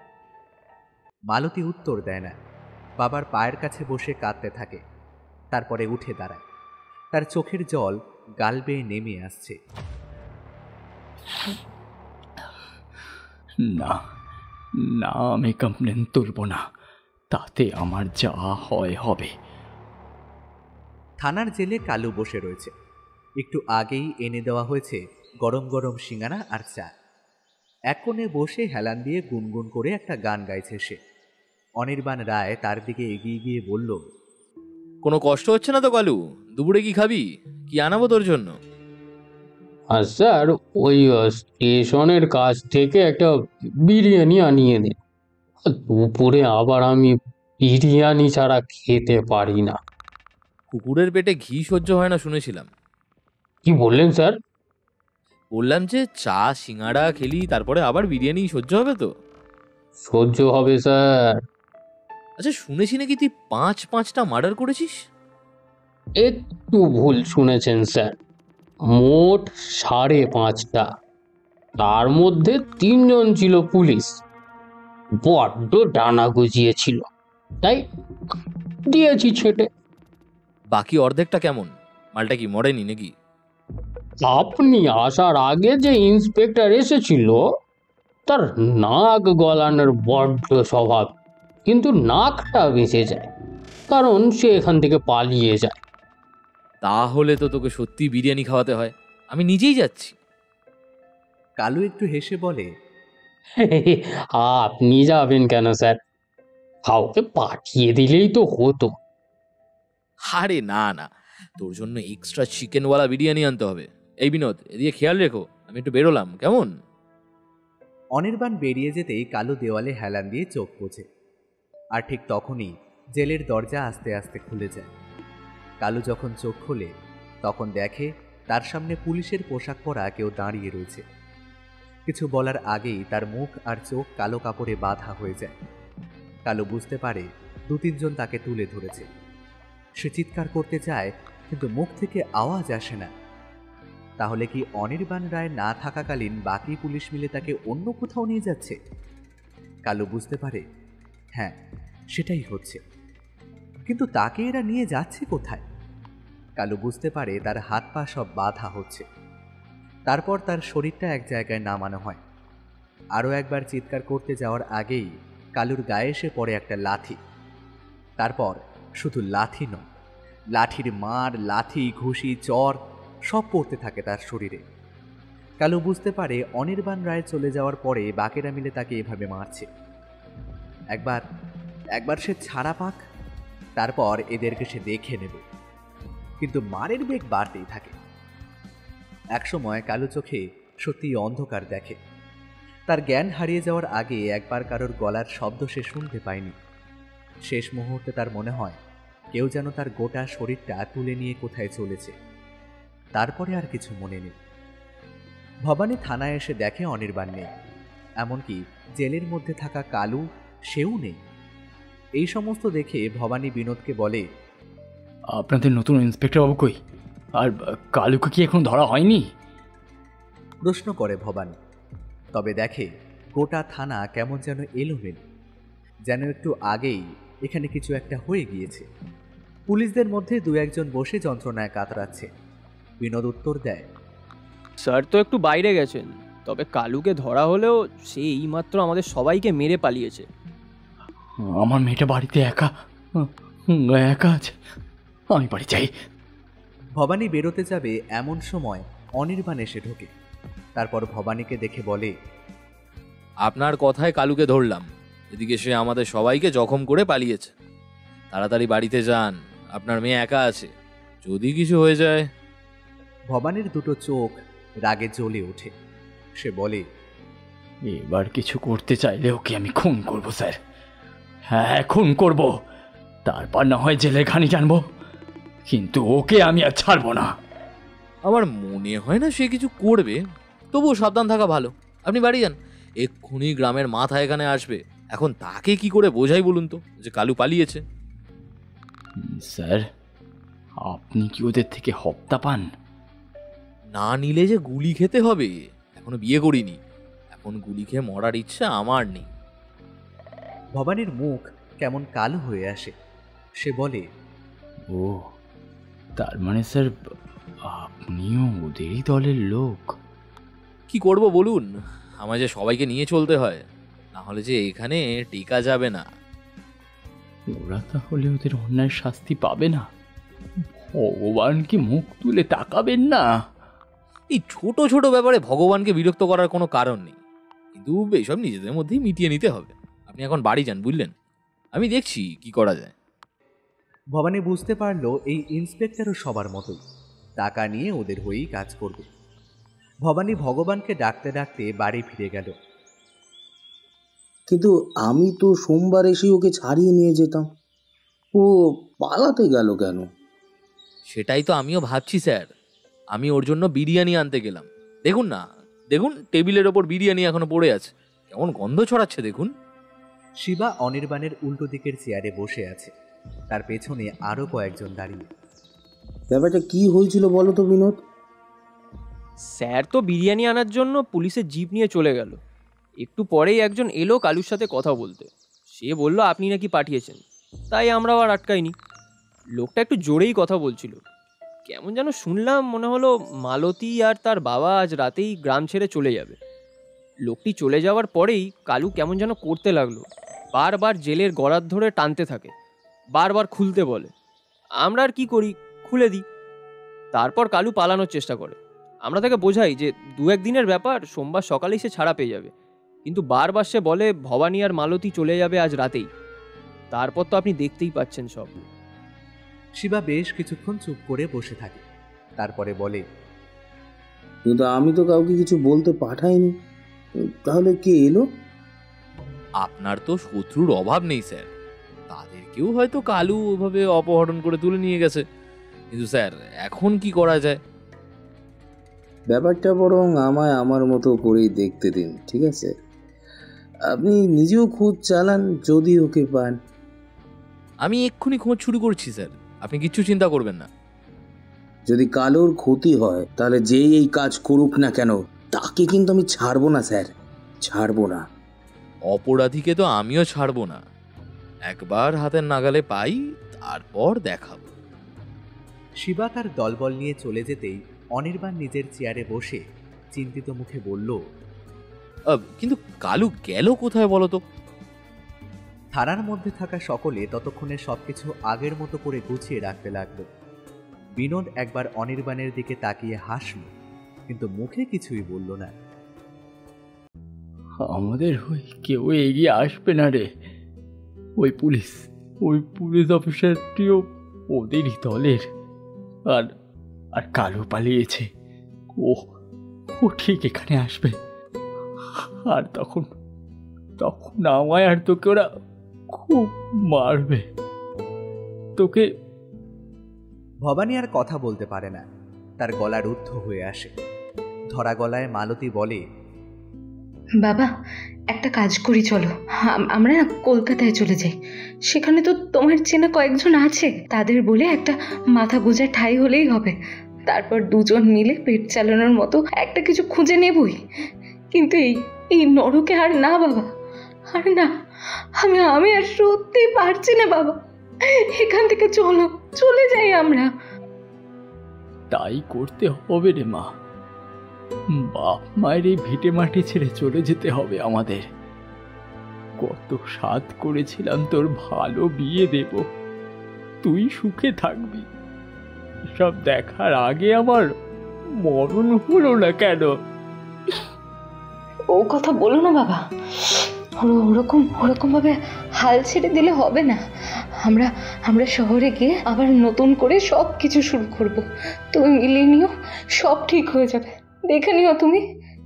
মালতী উত্তর দেয় না, বাবার পায়ের কাছে বসে কাঁদতে থাকে। তারপরে উঠে দাঁড়ায়, তার চোখের জল গাল বেয়ে নেমে আসছে। না না, আমি কমপ্লেন তুলব না, তাতে আমার যা হয় হবে। থানার জেলে কালু বসে রয়েছে। একটু আগেই এনে দেওয়া হয়েছে গরম গরম সিঙ্গারা আর চা। এক কোণে বসে হেলান দিয়ে গুনগুন করে একটা গান গাইছে সে। অনির্বাণ রায় তার দিকে এগিয়ে গিয়ে বলল, কোনো কষ্ট হচ্ছে না তো কালু? দুপুরে কি খাবি? কি আনাবো তোর জন্য? আর স্যার, ওই স্টেশনের কাছ থেকে একটা বিরিয়ানি আনিয়ে দিন। দুপুরে আবার আমি বিরিয়ানি ছাড়া খেতে পারি না। কুকুরের পেটে ঘি সহ্য হয় না শুনেছিলাম। কি বললেন স্যার? বললাম যে চা সিঙ্গাড়া খেলি, তারপরে আবার বিরিয়ানি সহ্য হবে তো? সহ্য হবে স্যার। আচ্ছা, শুনেছি নাকি তুই পাঁচ পাঁচটা মার্ডার করেছিস? একটু ভুল শুনেছেন স্যার, মোট সাড়ে পাঁচটা। তার মধ্যে তিনজন ছিল পুলিশ, বড্ড ডানা গুজিয়েছিল, তাই দিয়েছি ছেটে। বাকি অর্ধেকটা কেমন? মালটা কি মরেনি নাকি? আপনি আসার আগে যে ইন্সপেক্টর এসেছিল তার নাক গলানোর বড্ড স্বভাব, কিন্তু নাকটা বেঁচে যায়, কারণ সে এখান থেকে পালিয়ে যায়। তাহলে তো তোকে সত্যি বিরিয়ানি খাওয়াতে হয়, আমি নিজেই যাচ্ছি। কালু একটু হেসে বলে, আপনি যাবেন কেন স্যার? কাউকে পাঠিয়ে দিলেই তো হতো। আরে না না, তোর জন্য এক্সট্রা চিকেনওয়ালা বিরিয়ানি আনতে হবে। এই বিনোদ, এদিকে খেয়াল রেখো, আমি একটু বেরোলাম, কেমন? অনির্বাণ বেরিয়ে যেতেই কালু দেওয়ালে হেলান দিয়ে চোখ পোছে। আর ঠিক তখনই জেলের দরজা আস্তে আস্তে খুলে যায়। কালু যখন চোখ খোলে তখন দেখে তার সামনে পুলিশের পোশাক পরা কেউ দাঁড়িয়ে রয়েছে। কিছু বলার আগেই তার মুখ আর চোখ কালো কাপড়ে বাঁধা হয়ে যায়। কালু বুঝতে পারে দু তিনজন তাকে তুলে ধরেছে। সে চিৎকার করতে চায়, কিন্তু মুখ থেকে আওয়াজ আসে না। তাহলে কি অনির্বাণ রায় না থাকাকালীন বাকি পুলিশ মিলে তাকে অন্য কোথাও নিয়ে যাচ্ছে? কালু বুঝতে পারে হ্যাঁ, সেটাই হচ্ছে। কিন্তু তাকে এরা নিয়ে যাচ্ছে কোথায়? কালু বুঝতে পারে তার হাত পা সব বাধা হচ্ছে। তারপর তার শরীরটা এক জায়গায় নামানো হয়। আরও একবার চিৎকার করতে যাওয়ার আগেই কালুর গায়ে এসে পড়ে একটা লাথি। তারপর শুধু লাথি নয়, লাঠির মার, লাথি, ঘুষি, চর সব পড়তে থাকে তার শরীরে। কালু বুঝতে পারে অনির্বাণ রায় চলে যাওয়ার পরে বাকিরা মিলে তাকে এভাবে মারছে। একবার একবার সে ছাড়া পাক, তারপর এদেরকে সে দেখে নেবে। কিন্তু মারের বেগ বাড়তেই থাকে। একসময় কালু চোখে সত্যিই অন্ধকার দেখে। তার জ্ঞান হারিয়ে যাওয়ার আগে একবার কারোর গলার শব্দ সে শুনতে পায়নি। শেষ মুহূর্তে তার মনে হয় কেউ যেন তার গোটা শরীরটা তুলে নিয়ে কোথায় চলেছে। তারপরে আর কিছু মনে নেই। ভবানী থানায় এসে দেখে অনির্বাণ নেই, এমনকি জেলের মধ্যে থাকা কালু সেও নেই। এই সমস্ত দেখে ভবানী বিনোদকে বলে, আপনাদের নতুন ইন্সপেক্টর বাবু কই? আর কালুকে কি এখন ধরা হয়নি? প্রশ্ন করে ভবানী। তবে দেখে গোটা থানা কেমন যেন এলোমেলো, যেন একটু আগেই এখানে কিছু একটা হয়ে গিয়েছে। পুলিশদের মধ্যে দু একজন বসে যন্ত্রণায় কাতরাচ্ছে। বিনোদ উত্তর দেয়, স্যার তো একটু বাইরে গেছেন, তবে কালুকে ধরা হলেও সে এইমাত্র আমাদের সবাইকে মেরে পালিয়েছে। আমার মেয়েটা বাড়িতে একা একা আছে, আমি বাড়ি চাই। ভবানী বেরোতে যাবে এমন সময় অনির্বাণ এসে ঢোকে। তারপর ভবানীকে দেখে বলে, আপনার কথায় কালুকে ধরলাম, এদিকে সে আমাদের সবাইকে জখম করে পালিয়েছে। তাড়াতাড়ি বাড়িতে যান, আপনার মেয়ে একা আছে, যদি কিছু হয়ে যায়। ভবানীর দুটো চোখ রাগে জ্বলে ওঠে। সে বলে, এবার কিছু করতে চাইলে ওকে আমি খুন করব স্যার। হ্যাঁ, খুন করব, তারপর না হয় জেলের ঘানি জানবো, কিন্তু ওকে আমি আর ছাড়বো না। আমার মনে হয় না সে কিছু করবে, তবুও সাবধান থাকা ভালো। আপনি বাড়ি যান, এক্ষুনি গ্রামের মাথা এখানে আসবে। এখন তাকে কি করে বোঝাই বলুন তো যে কালু পালিয়েছে? স্যার, আপনি কি ওদের থেকে হপ্তা পান? না নিলে যে গুলি খেতে হবে। এখনো বিয়ে করিনি, এখন গুলি খেয়ে মরার ইচ্ছা আমার নেই। ভবানীর মুখ কেমন কালো হয়ে আসে। সে বলে, ও, তার মানে স্যার আপনিও ওদেরই দলের লোক? কি করব বলুন, আমায় যে সবাইকে নিয়ে চলতে হয়, না হলে যে এখানে টিকা যাবে না। ওরা তাহলে ওদের অন্যায় শাস্তি পাবে না? ভগবান কি মুখ তুলে তাকাবেন না? এই ছোট ছোট ব্যাপারে ভগবানকে বিরক্ত করার কোনো কারণ নেই, কিন্তু এইসব নিজেদের মধ্যেই মিটিয়ে নিতে হবে। আপনি এখন বাড়ি যান, বুঝলেন? আমি দেখছি কি করা যায়। ভবানী বুঝতে পারল এই ইন্সপেক্টরও সবার মতোই টাকা নিয়ে ওদের হয়েই কাজ করবে। ভবানী ভগবানকে ডাকতে ডাকতে বাড়ি ফিরে গেল। কিন্তু আমি তো সোমবার এসে ওকে ছাড়িয়ে নিয়ে যেতাম, ও পালাতে গেল কেন? সেটাই তো আমিও ভাবছি স্যার। আমি ওর জন্য বিরিয়ানি আনতে গেলাম, দেখুন না, দেখুন টেবিলের ওপর বিরিয়ানি এখনো পড়ে আছে, কেমন গন্ধ ছড়াচ্ছে দেখুন। শিবা অনির্বাণের উল্টো দিকের চেয়ারে বসে আছে, তার পেছনে আরো কয়েকজন দাঁড়িয়ে। ব্যাপারটা কি হয়েছিল বলো তো বিনোদ? স্যার তো বিরিয়ানি আনার জন্য পুলিশের জিপ নিয়ে চলে গেল। একটু পরেই একজন এলো কালুর সাথে কথা বলতে। সে বলল আপনি নাকি পাঠিয়েছেন, তাই আমরাও আর আটকাইনি। লোকটা একটু জোরেই কথা বলছিল, কেমন যেন শুনলাম মনে হলো মালতী আর তার বাবা আজ রাতেই গ্রাম ছেড়ে চলে যাবে। লোকটি চলে যাওয়ার পরেই কালু কেমন যেন করতে লাগলো, বারবার জেলের গড়ার ধরে টানতে থাকে, বারবার খুলতে বলে। আমরা আর কি করি, খুলে দিই। তারপর কালু পালানোর চেষ্টা করে। আমরা তাকে বোঝাই যে দু একদিনের ব্যাপার, সোমবার সকালেই সে ছাড়া পেয়ে যাবে, কিন্তু বারবার সে বলে ভবানী আর মালতী চলে যাবে আজ রাতেই। তারপর তো আপনি দেখতেই পাচ্ছেন সব। শিবা বেশ কিছুক্ষণ চুপ করে বসে থাকে, তারপরে বলে, কিন্তু আমি তো কাউকে কিছু বলতে পাঠাইনি, তাহলে কে এলো? আপনার তো শত্রুর অভাব নেই স্যার, তাদেরকেও হয়তো কালু ওভাবে অপহরণ করে তুলে নিয়ে গেছে। কিন্তু স্যার এখন কি করা যায়? ব্যাপারটা বরং আমায় আমার মতো করেই দেখতে দিন, ঠিক আছে? আপনি নিজেও খোঁজ চালান, যদি ওকে পান। আমি এক্ষুনি খোঁজ শুরু করছি স্যার, আপনি কিচ্ছু চিন্তা করবেন না। যদি কালোর ক্ষতি হয় তাহলে যেই এই কাজ করুক না কেন তাকে কিন্তু আমি ছাড়বো না স্যার, ছাড়বো না। অপরাধীকে তো আমিও ছাড়বো না। একবার হাতের নাগালে পাই তারপর দেখাবো। শিবা তার দলবল নিয়ে চলে যেতেই অনির্বাণ নিজের চেয়ারে বসে চিন্তিত মুখে বলল, আহ, কিন্তু কালু গেল কোথায় বলো তো? থানার মধ্যে থাকা সকলে ততক্ষণে সবকিছু আগের মতো করে গুছিয়ে রাখতে লাগলো। বিনোদ একবার অনির্বাণের দিকে তাকিয়ে হাসল, কিন্তু মুখে কিছুই বলল না। আমাদের ওই কেউ এগিয়ে আসবে না রে। ওই পুলিশ ওই পুলিশ অফিসারটিও ওদেরই দলের। আর আর কালো পালিয়েছে। ও ও ঠিক এখানে আসবে। আর তখন তখন আমায় আর তোকে ওরা খুব মারবে। তোকে ভবানী আর কথা বলতে পারে না, তার গলা রুদ্ধ হয়ে আসে। ধরা গলায় মালতী বলে, বাবা একটা কাজ করি, চলো আম- আমরা না কলকাতায় চলে যাই। সেখানে তো তোমার চেনা কয়েকজন আছে, তাদের বলে একটা মাথা গোঁজা ঠাঁই হলেই হবে। তারপর দুজন মিলে পেট চালানোর মতো একটা কিছু খুঁজে নেবই। কিন্তু এই এই নরকে আর না বাবা, আর না। আমি আমি আর সত্যি পারছি না বাবা, এখান থেকে চলো, চলে যাই আমরা। তাই করতে হবে রে মা। বাপ মায়ের এই ভিটে মাটি ছেড়ে চলে যেতে হবে আমাদের। কত সাধ করেছিলাম তোর ভালো বিয়ে দেব, তুই সুখে থাকবি। সব দেখার আগে আমার মরণ হলো না কেন? ও কথা বলো না বাবা, ওর- ওরকম ওরকম ভাবে হাল ছেড়ে দিলে হবে না। আমরা আমরা শহরে গিয়ে আবার নতুন করে সব কিছু শুরু করব। তুমি মিলিয়ে নিও, সব ঠিক হয়ে যাবে, দেখে নিও তুমি।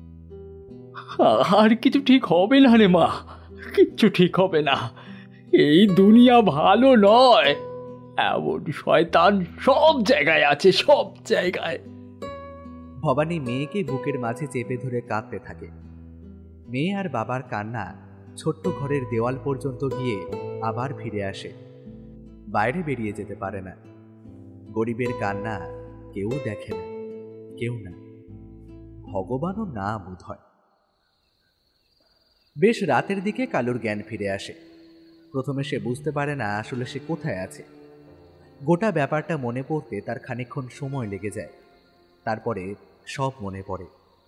আর কিছু ঠিক হবে না রে মা, কিচ্ছু ঠিক হবে না। এই দুনিয়া ভালো নয়, এমন শয়তান সব জায়গায় আছে, সব জায়গায়। ভবানী মেয়েকে বুকের মাঝে চেপে ধরে কাঁদতে থাকে। মেয়ে আর বাবার কান্না ছোট্ট ঘরের দেওয়াল পর্যন্ত গিয়ে আবার ফিরে আসে। বাইরে বেরিয়ে যেতে পারে না। গরিবের কান্না কেউ দেখে না, কেউ না, ভগবানও না বোধ হয়। বেশ রাতের দিকে কালুর জ্ঞান ফিরে আসে। প্রথমে সে বুঝতে পারে না আসলে সে কোথায় আছে। গোটা ব্যাপারটা মনে পড়তে তার খানিকক্ষণ সময় লেগে যায়। তারপরে সব মনে পড়ে।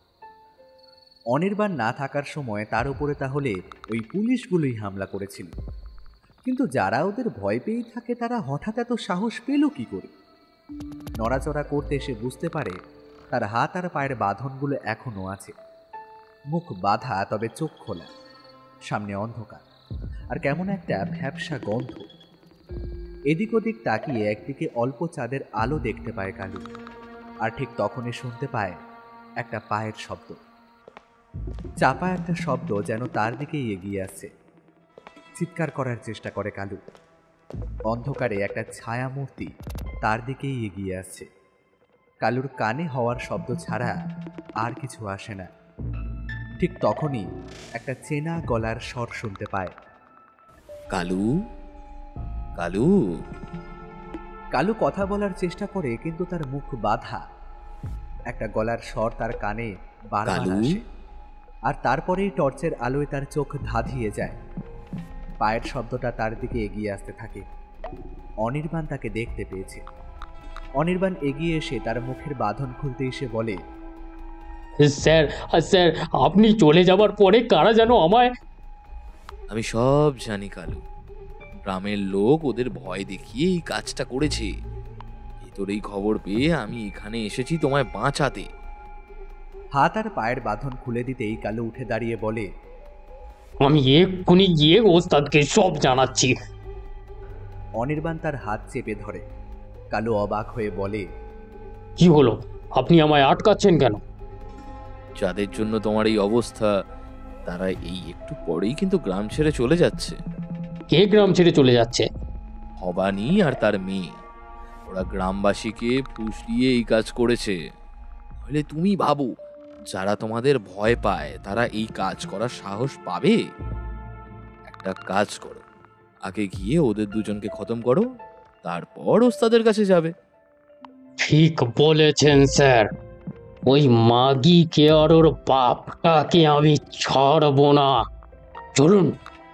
অনির্বাণ না থাকার সময় তার উপরে তাহলে ওই পুলিশগুলোই হামলা করেছিল। কিন্তু যারা ওদের ভয় পেয়েই থাকে তারা হঠাৎ এত সাহস পেল কি করে? নড়াচড়া করতে সে বুঝতে পারে তার হাত আর পায়ের বাঁধনগুলো এখনো আছে। মুখ বাঁধা, তবে চোখ খোলা। সামনে অন্ধকার আর কেমন একটা ভ্যাপসা গন্ধ। এদিক ওদিক তাকিয়ে একদিকে অল্প চাঁদের আলো দেখতে পায় কালু। আর ঠিক তখনই শুনতে পায় একটা পায়ের শব্দ। চাপা একটা শব্দ যেন তার দিকেই এগিয়ে আসছে। চিৎকার করার চেষ্টা করে কালু। অন্ধকারে একটা ছায়া মূর্তি তার দিকেই এগিয়ে আসছে। কালুর কানে হওয়ার শব্দ ছাড়া আর কিছু আসে না। ঠিক তখনই একটা চেনা গলার স্বর শুনতে পায়, কালু, কালু। কালু কথা বলার চেষ্টা করে, কিন্তু তার মুখ বাঁধা। একটা গলার স্বর তার কানে বারবার কালু? আসে, আর তারপরেই টর্চের আলোয় তার চোখ ধাঁধিয়ে যায়। পায়ের শব্দটা তার দিকে এগিয়ে আসতে থাকে। অনির্বাণ তাকে দেখতে পেয়েছে। অনির্বাণ এগিয়ে এসে তার মুখের বাঁধন খুলতে এসে বলে, স্যার স্যার আপনি চলে যাবার পরে কারা যেন আমায়। আমি সব জানি কালু, গ্রামের লোক ওদের ভয় দেখিয়ে এই কাজটা করেছে। তোর এই খবর পেয়ে আমি এখানে এসেছি তোমায় বাঁচাতে। হাত আর পায়ের বাঁধন খুলে দিতেই কালু উঠে দাঁড়িয়ে বলে, আমি এক্ষুনি গিয়ে ওস্তাদকে সব জানাচ্ছি। অনির্বাণ তার হাত চেপে ধরে। কালু অবাক হয়ে বলে, কি হলো, আপনি আমায় আটকাচ্ছেন কেন? যাদের জন্য তোমার এই অবস্থা তারা এই একটু পরেই কিন্তু গ্রাম ছেড়ে চলে যাচ্ছে। কে গ্রাম ছেড়ে চলে যাচ্ছে? ভবানী আর তার মেয়ে। ওরা গ্রামবাসীকে ফুস দিয়ে এই কাজ করেছে। তাহলে তুমি ভাবো, যারা তোমাদের ভয় পায় তারা এই কাজ করার সাহস পাবে? একটা কাজ করো, আগে গিয়ে ওদের দুজনকে খতম করো, তারপর ওস্তাদের কাছে যাবে। ঠিক বলেছেন স্যার। ওই মাগিকে আর ওর বাপটাকে আমি ছাড়ব না। চলুন।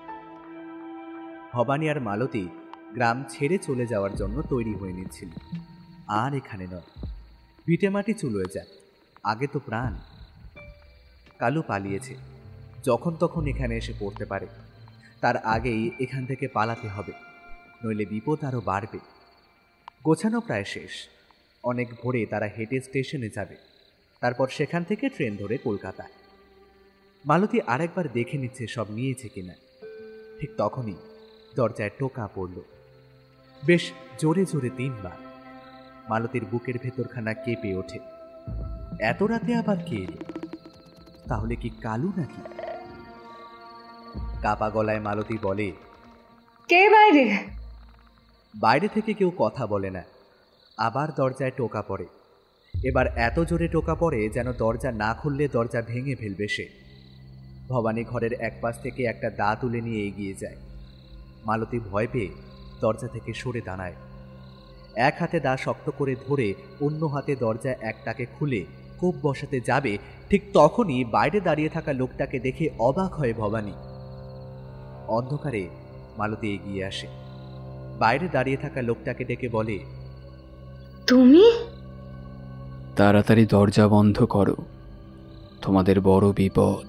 ভবানী আর মালতী গ্রাম ছেড়ে চলে যাওয়ার জন্য তৈরি হয়ে নিচ্ছিল। আর এখানে নয়, ভিটেমাটি চুলোয় যায়, আগে তো প্রাণ। কালু পালিয়েছে, যখন তখন এখানে এসে পড়তে পারে। তার আগেই এখান থেকে পালাতে হবে, নইলে বিপদ আরও বাড়বে। গোছানো প্রায় শেষ। অনেক ভোরে তারা হেঁটে স্টেশনে যাবে, তারপর সেখান থেকে ট্রেন ধরে কলকাতায়। মালতী আরেকবার দেখে নিচ্ছে সব নিয়েছে কিনা। ঠিক তখনই দরজায় টোকা পড়ল, বেশ জোরে জোরে তিনবার। মালতীর বুকের ভেতরখানা কেঁপে ওঠে। এত রাতে আবার কে এলো? তাহলে কি কালু নাকি? কাপা গলায় মালতী বলে, কে বাইরে? বাইরে থেকে কেউ কথা বলে না। আবার দরজায় টোকা পড়ে। এবার এত জোরে টোকা পড়ে যেন দরজা না খুললে দরজা ভেঙে ফেলবে সে। ভবানী ঘরের এক পাশ থেকে একটা দা তুলে নিয়ে এগিয়ে যায়। মালতী ভয় পেয়ে দরজা থেকে সরে দাঁড়ায়। এক হাতে দা শক্ত করে ধরে অন্য হাতে দরজা একটাকে খুলে কোপ বসাতে যাবে, ঠিক তখনই বাইরে দাঁড়িয়ে থাকা লোকটাকে দেখে অবাক হয় ভবানী। অন্ধকারে মালতী এগিয়ে আসে, বাইরে দাঁড়িয়ে থাকা লোকটাকে ডেকে বলে, তুমি? তাড়াতাড়ি দরজা বন্ধ করো, তোমাদের বড় বিপদ।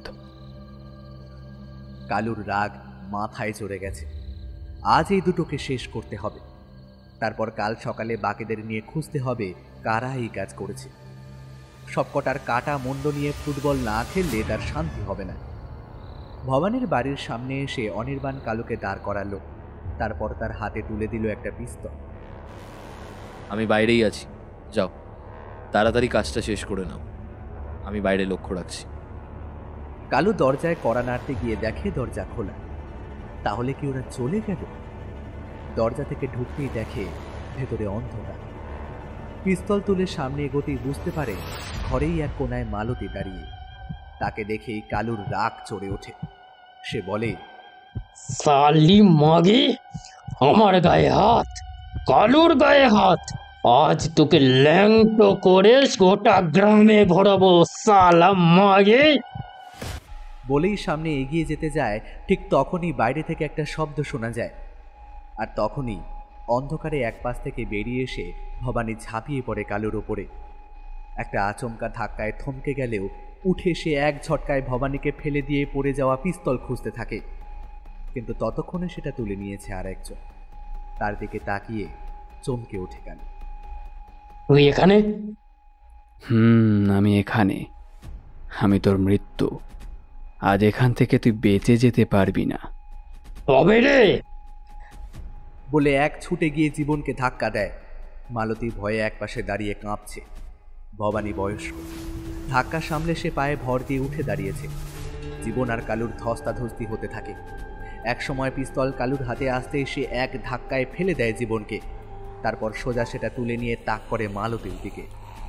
কালুর রাগ মাথায় চড়ে গেছে। আজ এই দুটোকে শেষ করতে হবে। তারপর কাল সকালে বাকিদের নিয়ে খুঁজতে হবে কারা এই কাজ করেছে। সবকটার কাটা মুন্ড নিয়ে ফুটবল না খেললে তার শান্তি হবে না। ভবানীর বাড়ির সামনে এসে অনির্বাণ কালুকে দাঁড় করালো। তারপর তার হাতে তুলে দিল একটা পিস্তল। আমি বাইরেই আছি, যাও তাড়াতাড়ি কাজটা শেষ করে নাও, আমি বাইরে লক্ষ্য রাখছি। কালু দরজায় কড়া নাড়তে গিয়ে দেখে দরজা খোলা। তাহলে কি ওরা চলে গেল? দরজা থেকে ঢুকতেই দেখে ভেতরে অন্ধকার। পিস্তল তুলে সামনে এগোতেই বুঝতে পারে ঘরেই এক কোনায় মালতী দাঁড়িয়ে। তাকে দেখেই কালুর রাগ চড়ে ওঠে। সে বলে, সালি মাগি, আমার গায়ে হাত, কালুর গায়ে হাত। আজ তোকে ল্যাংটো করে গোটা গ্রামে ঘোরাবো সালা মাগি। বলেই সামনে এগিয়ে যেতে যায়। ঠিক তখনই বাইরে থেকে একটা শব্দ শোনা যায়। আর তখনই অন্ধকারে এক পাশ থেকে বেরিয়ে এসে ভবানী ঝাঁপিয়ে পড়ে কালুর ওপরে। একটা আচমকা ধাক্কায় থমকে গেলেও উঠে সে এক ঝটকায় ভবানীকে ফেলে দিয়ে পড়ে যাওয়া পিস্তল খুঁজতে থাকে। কিন্তু ততক্ষণে সেটা তুলে নিয়েছে আর একজন। তার দিকে তাকিয়ে চমকে ওঠে কালু। তুই এখানে? হুম, আমি এখানে। আমি তোর মৃত্যু। আজ এখান থেকে তুই বেঁচে যেতে পারবি না। তবে রে, বলে এক ছুটে গিয়ে জীবনকে ধাক্কা দেয়। মালতী ভয়ে একপাশে দাঁড়িয়ে কাঁপছে। ভবানী বয়স্ক, ধাক্কা সামলে সে পায়ে ভর দিয়ে উঠে দাঁড়িয়েছে। জীবন আর কালুর ধস্তাধস্তি হতে থাকে। এক সময় পিস্তল কালুর হাতে আসতে সে এক ধাক্কায় ফেলে দেয় জীবনকে। তারপর সোজা সেটা তুলে নিয়ে তাক করে মালতীর দিকে।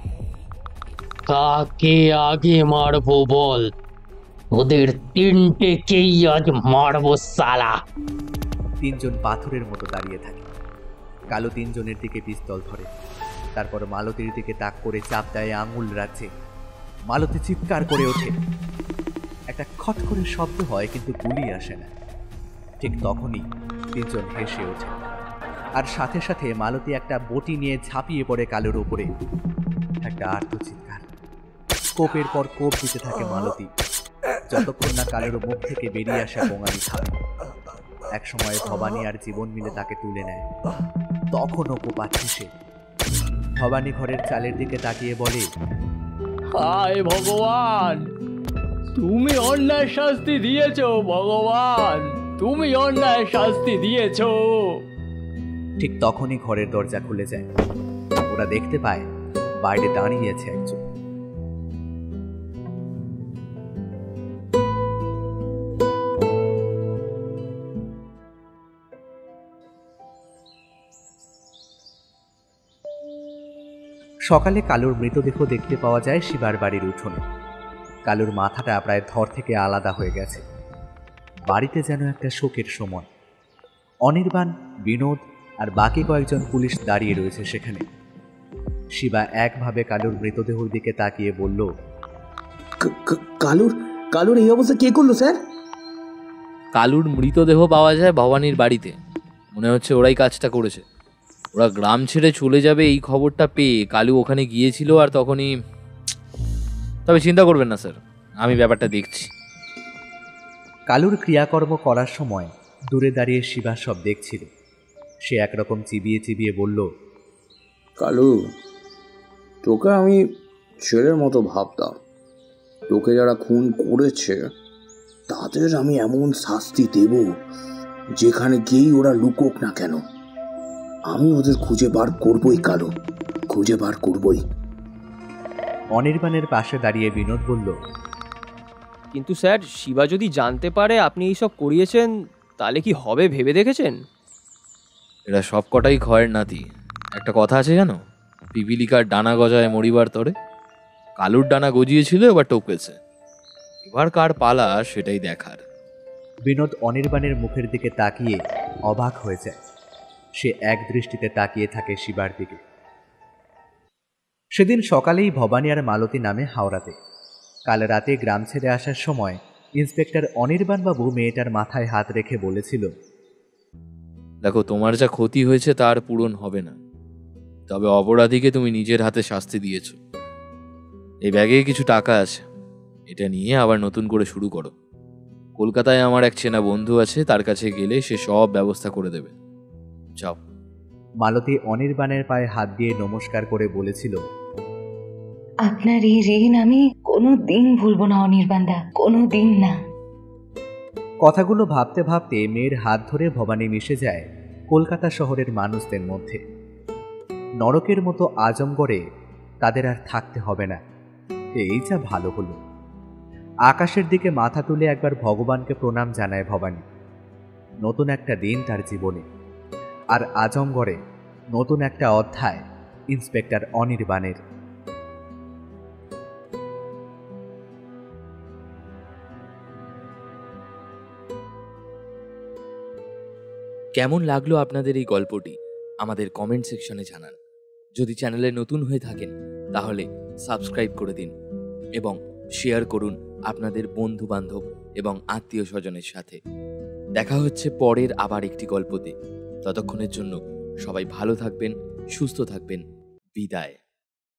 কাকে আগে মারবো বল? ওদের তিনটেকেই আজ মারবো সালা। তিনজন পাথরের মতো দাঁড়িয়ে থাকে। কালু তিনজনের দিকে পিস্তল ধরে, তারপর মালতীর দিকে তাক করে চাপ দেয় আঙুল রাখছে। মালতী চিৎকার করে ওঠে। একটা খট করে শব্দ হয়, কিন্তু গুলি আসে না। ঠিক তখনই তিনজন হেসে ওঠে, আর সাথে সাথে মালতী একটা বটি নিয়ে ঝাঁপিয়ে পড়ে কালুর উপরে। একটা আর্তচিৎকার, কোপের পর কোপ দিতে থাকে মালতী, যতক্ষণ না কালুর মুখ থেকে বেরিয়ে আসা বোঙানি থামে। এক সময় ভবানী আর জীবন মিলে তাকে তুলে নেয়। তখনও কোপাচ্ছে সে। ভবানী ঘরের চালের দিকে তাকিয়ে বলে, হায় ভগবান, তুমি অন্যায় শাস্তি দিয়েছো ভগবান, তুমি অন্যায় শাস্তি দিয়েছো। ঠিক তখনই ঘরের দরজা খুলে যায়। ওরা দেখতে পায় বাইরে দাঁড়িয়ে আছে একজন। সকালে কালুর মৃতদেহ দেখতে পাওয়া যায় শিবার বাড়ির উঠোনে। কালুর মাথাটা প্রায় ধর থেকে আলাদা হয়ে গেছে। বাড়িতে যেন একটা শোকের সময়। অনির্বাণ, বিনোদ আর বাকি কয়েকজন পুলিশ দাঁড়িয়ে রয়েছে সেখানে। শিবা একভাবে কালুর মৃতদেহর দিকে তাকিয়ে বলল, কালুর কালুর এই অবস্থা কে করলো স্যার? কালুর মৃতদেহ পাওয়া যায় ভবানীর বাড়িতে। মনে হচ্ছে ওরাই কাজটা করেছে। ওরা গ্রাম ছেড়ে চলে যাবে এই খবরটা পেয়ে কালু ওখানে গিয়েছিল, আর তখনই। তবে চিন্তা করবেন না স্যার, আমি ব্যাপারটা দেখছি। কালুর ক্রিয়াকর্ম করার সময় দূরে দাঁড়িয়ে শিবা সব দেখছিল। সে একরকম চিবিয়ে চিবিয়ে বলল, কালু, তোকে আমি ছেলের মতো ভাবতাম। তোকে যারা খুন করেছে তাদের আমি এমন শাস্তি দেব যেখানে গিয়েই ওরা লুকোক না কেন, আমি ওদের খুঁজে বার করবই কালু, খুঁজে বার করবই। অনির্বাণের পাশে দাঁড়িয়ে বিনোদ বলল, কিন্তু স্যার, শিবা যদি জানতে পারে আপনি এইসব করিয়েছেন তাহলে কি হবে ভেবে দেখেছেন? এরা সব কটাই ক্ষয়ের নাতি। একটা কথা আছে জানো, পিপিলিকার ডানা গজায় মরিবার তরে। কালুর ডানা গজিয়েছিল, এবার টপকেছে। এবার কার পালা সেটাই দেখার। বিনোদ অনির্বাণের মুখের দিকে তাকিয়ে অবাক হয়ে যায়। সে এক দৃষ্টিতে তাকিয়ে থাকে শিবার দিকে। সেদিন সকালেই ভবানী আর মালতী নামে হাওড়াতে। কাল রাতে গ্রাম ছেড়ে আসার সময় ইন্সপেক্টর অনির্বাণবাবু মেয়েটার মাথায় হাত রেখে বলেছিল, দেখো, তোমার যা ক্ষতি হয়েছে তার পূরণ হবে না, তবে অপরাধীকে তুমি নিজের হাতে শাস্তি দিয়েছ। এই ব্যাগে কিছু টাকা আছে, এটা নিয়ে আবার নতুন করে শুরু করো। কলকাতায় আমার এক চেনা বন্ধু আছে, তার কাছে গেলে সে সব ব্যবস্থা করে দেবে। যাও। মালতী অনির্বাণের পায়ে হাত দিয়ে নমস্কার করে বলেছিল, আপনার এই ঋণ আমি কোনো দিন ভুলবো না অনির্বাণদা, কোনো দিন না। কথাগুলো ভাবতে ভাবতে মেয়ের হাত ধরে ভবানী মিশে যায় কলকাতা শহরের মানুষদের মধ্যে। নরকের মতো আজমগড়ে তাদের আর থাকতে হবে না। এই যা ভালো হলো। আকাশের দিকে মাথা তুলে একবার ভগবানকে প্রণাম জানায় ভবানী। নতুন একটা দিন তার জীবনে, আর আজমগড়ে নতুন একটা অধ্যায় ইন্সপেক্টর অনির্বাণের। কেমন লাগলো আপনাদের এই গল্পটি আমাদের কমেন্ট সেকশনে জানান। যদি চ্যানেলে নতুন হয়ে থাকেন তাহলে সাবস্ক্রাইব করে দিন এবং শেয়ার করুন আপনাদের বন্ধু বান্ধব এবং আত্মীয় স্বজনের সাথে। দেখা হচ্ছে পরের আবার একটি গল্পতে। ততক্ষণের জন্য সবাই ভালো থাকবেন, সুস্থ থাকবেন। বিদায়।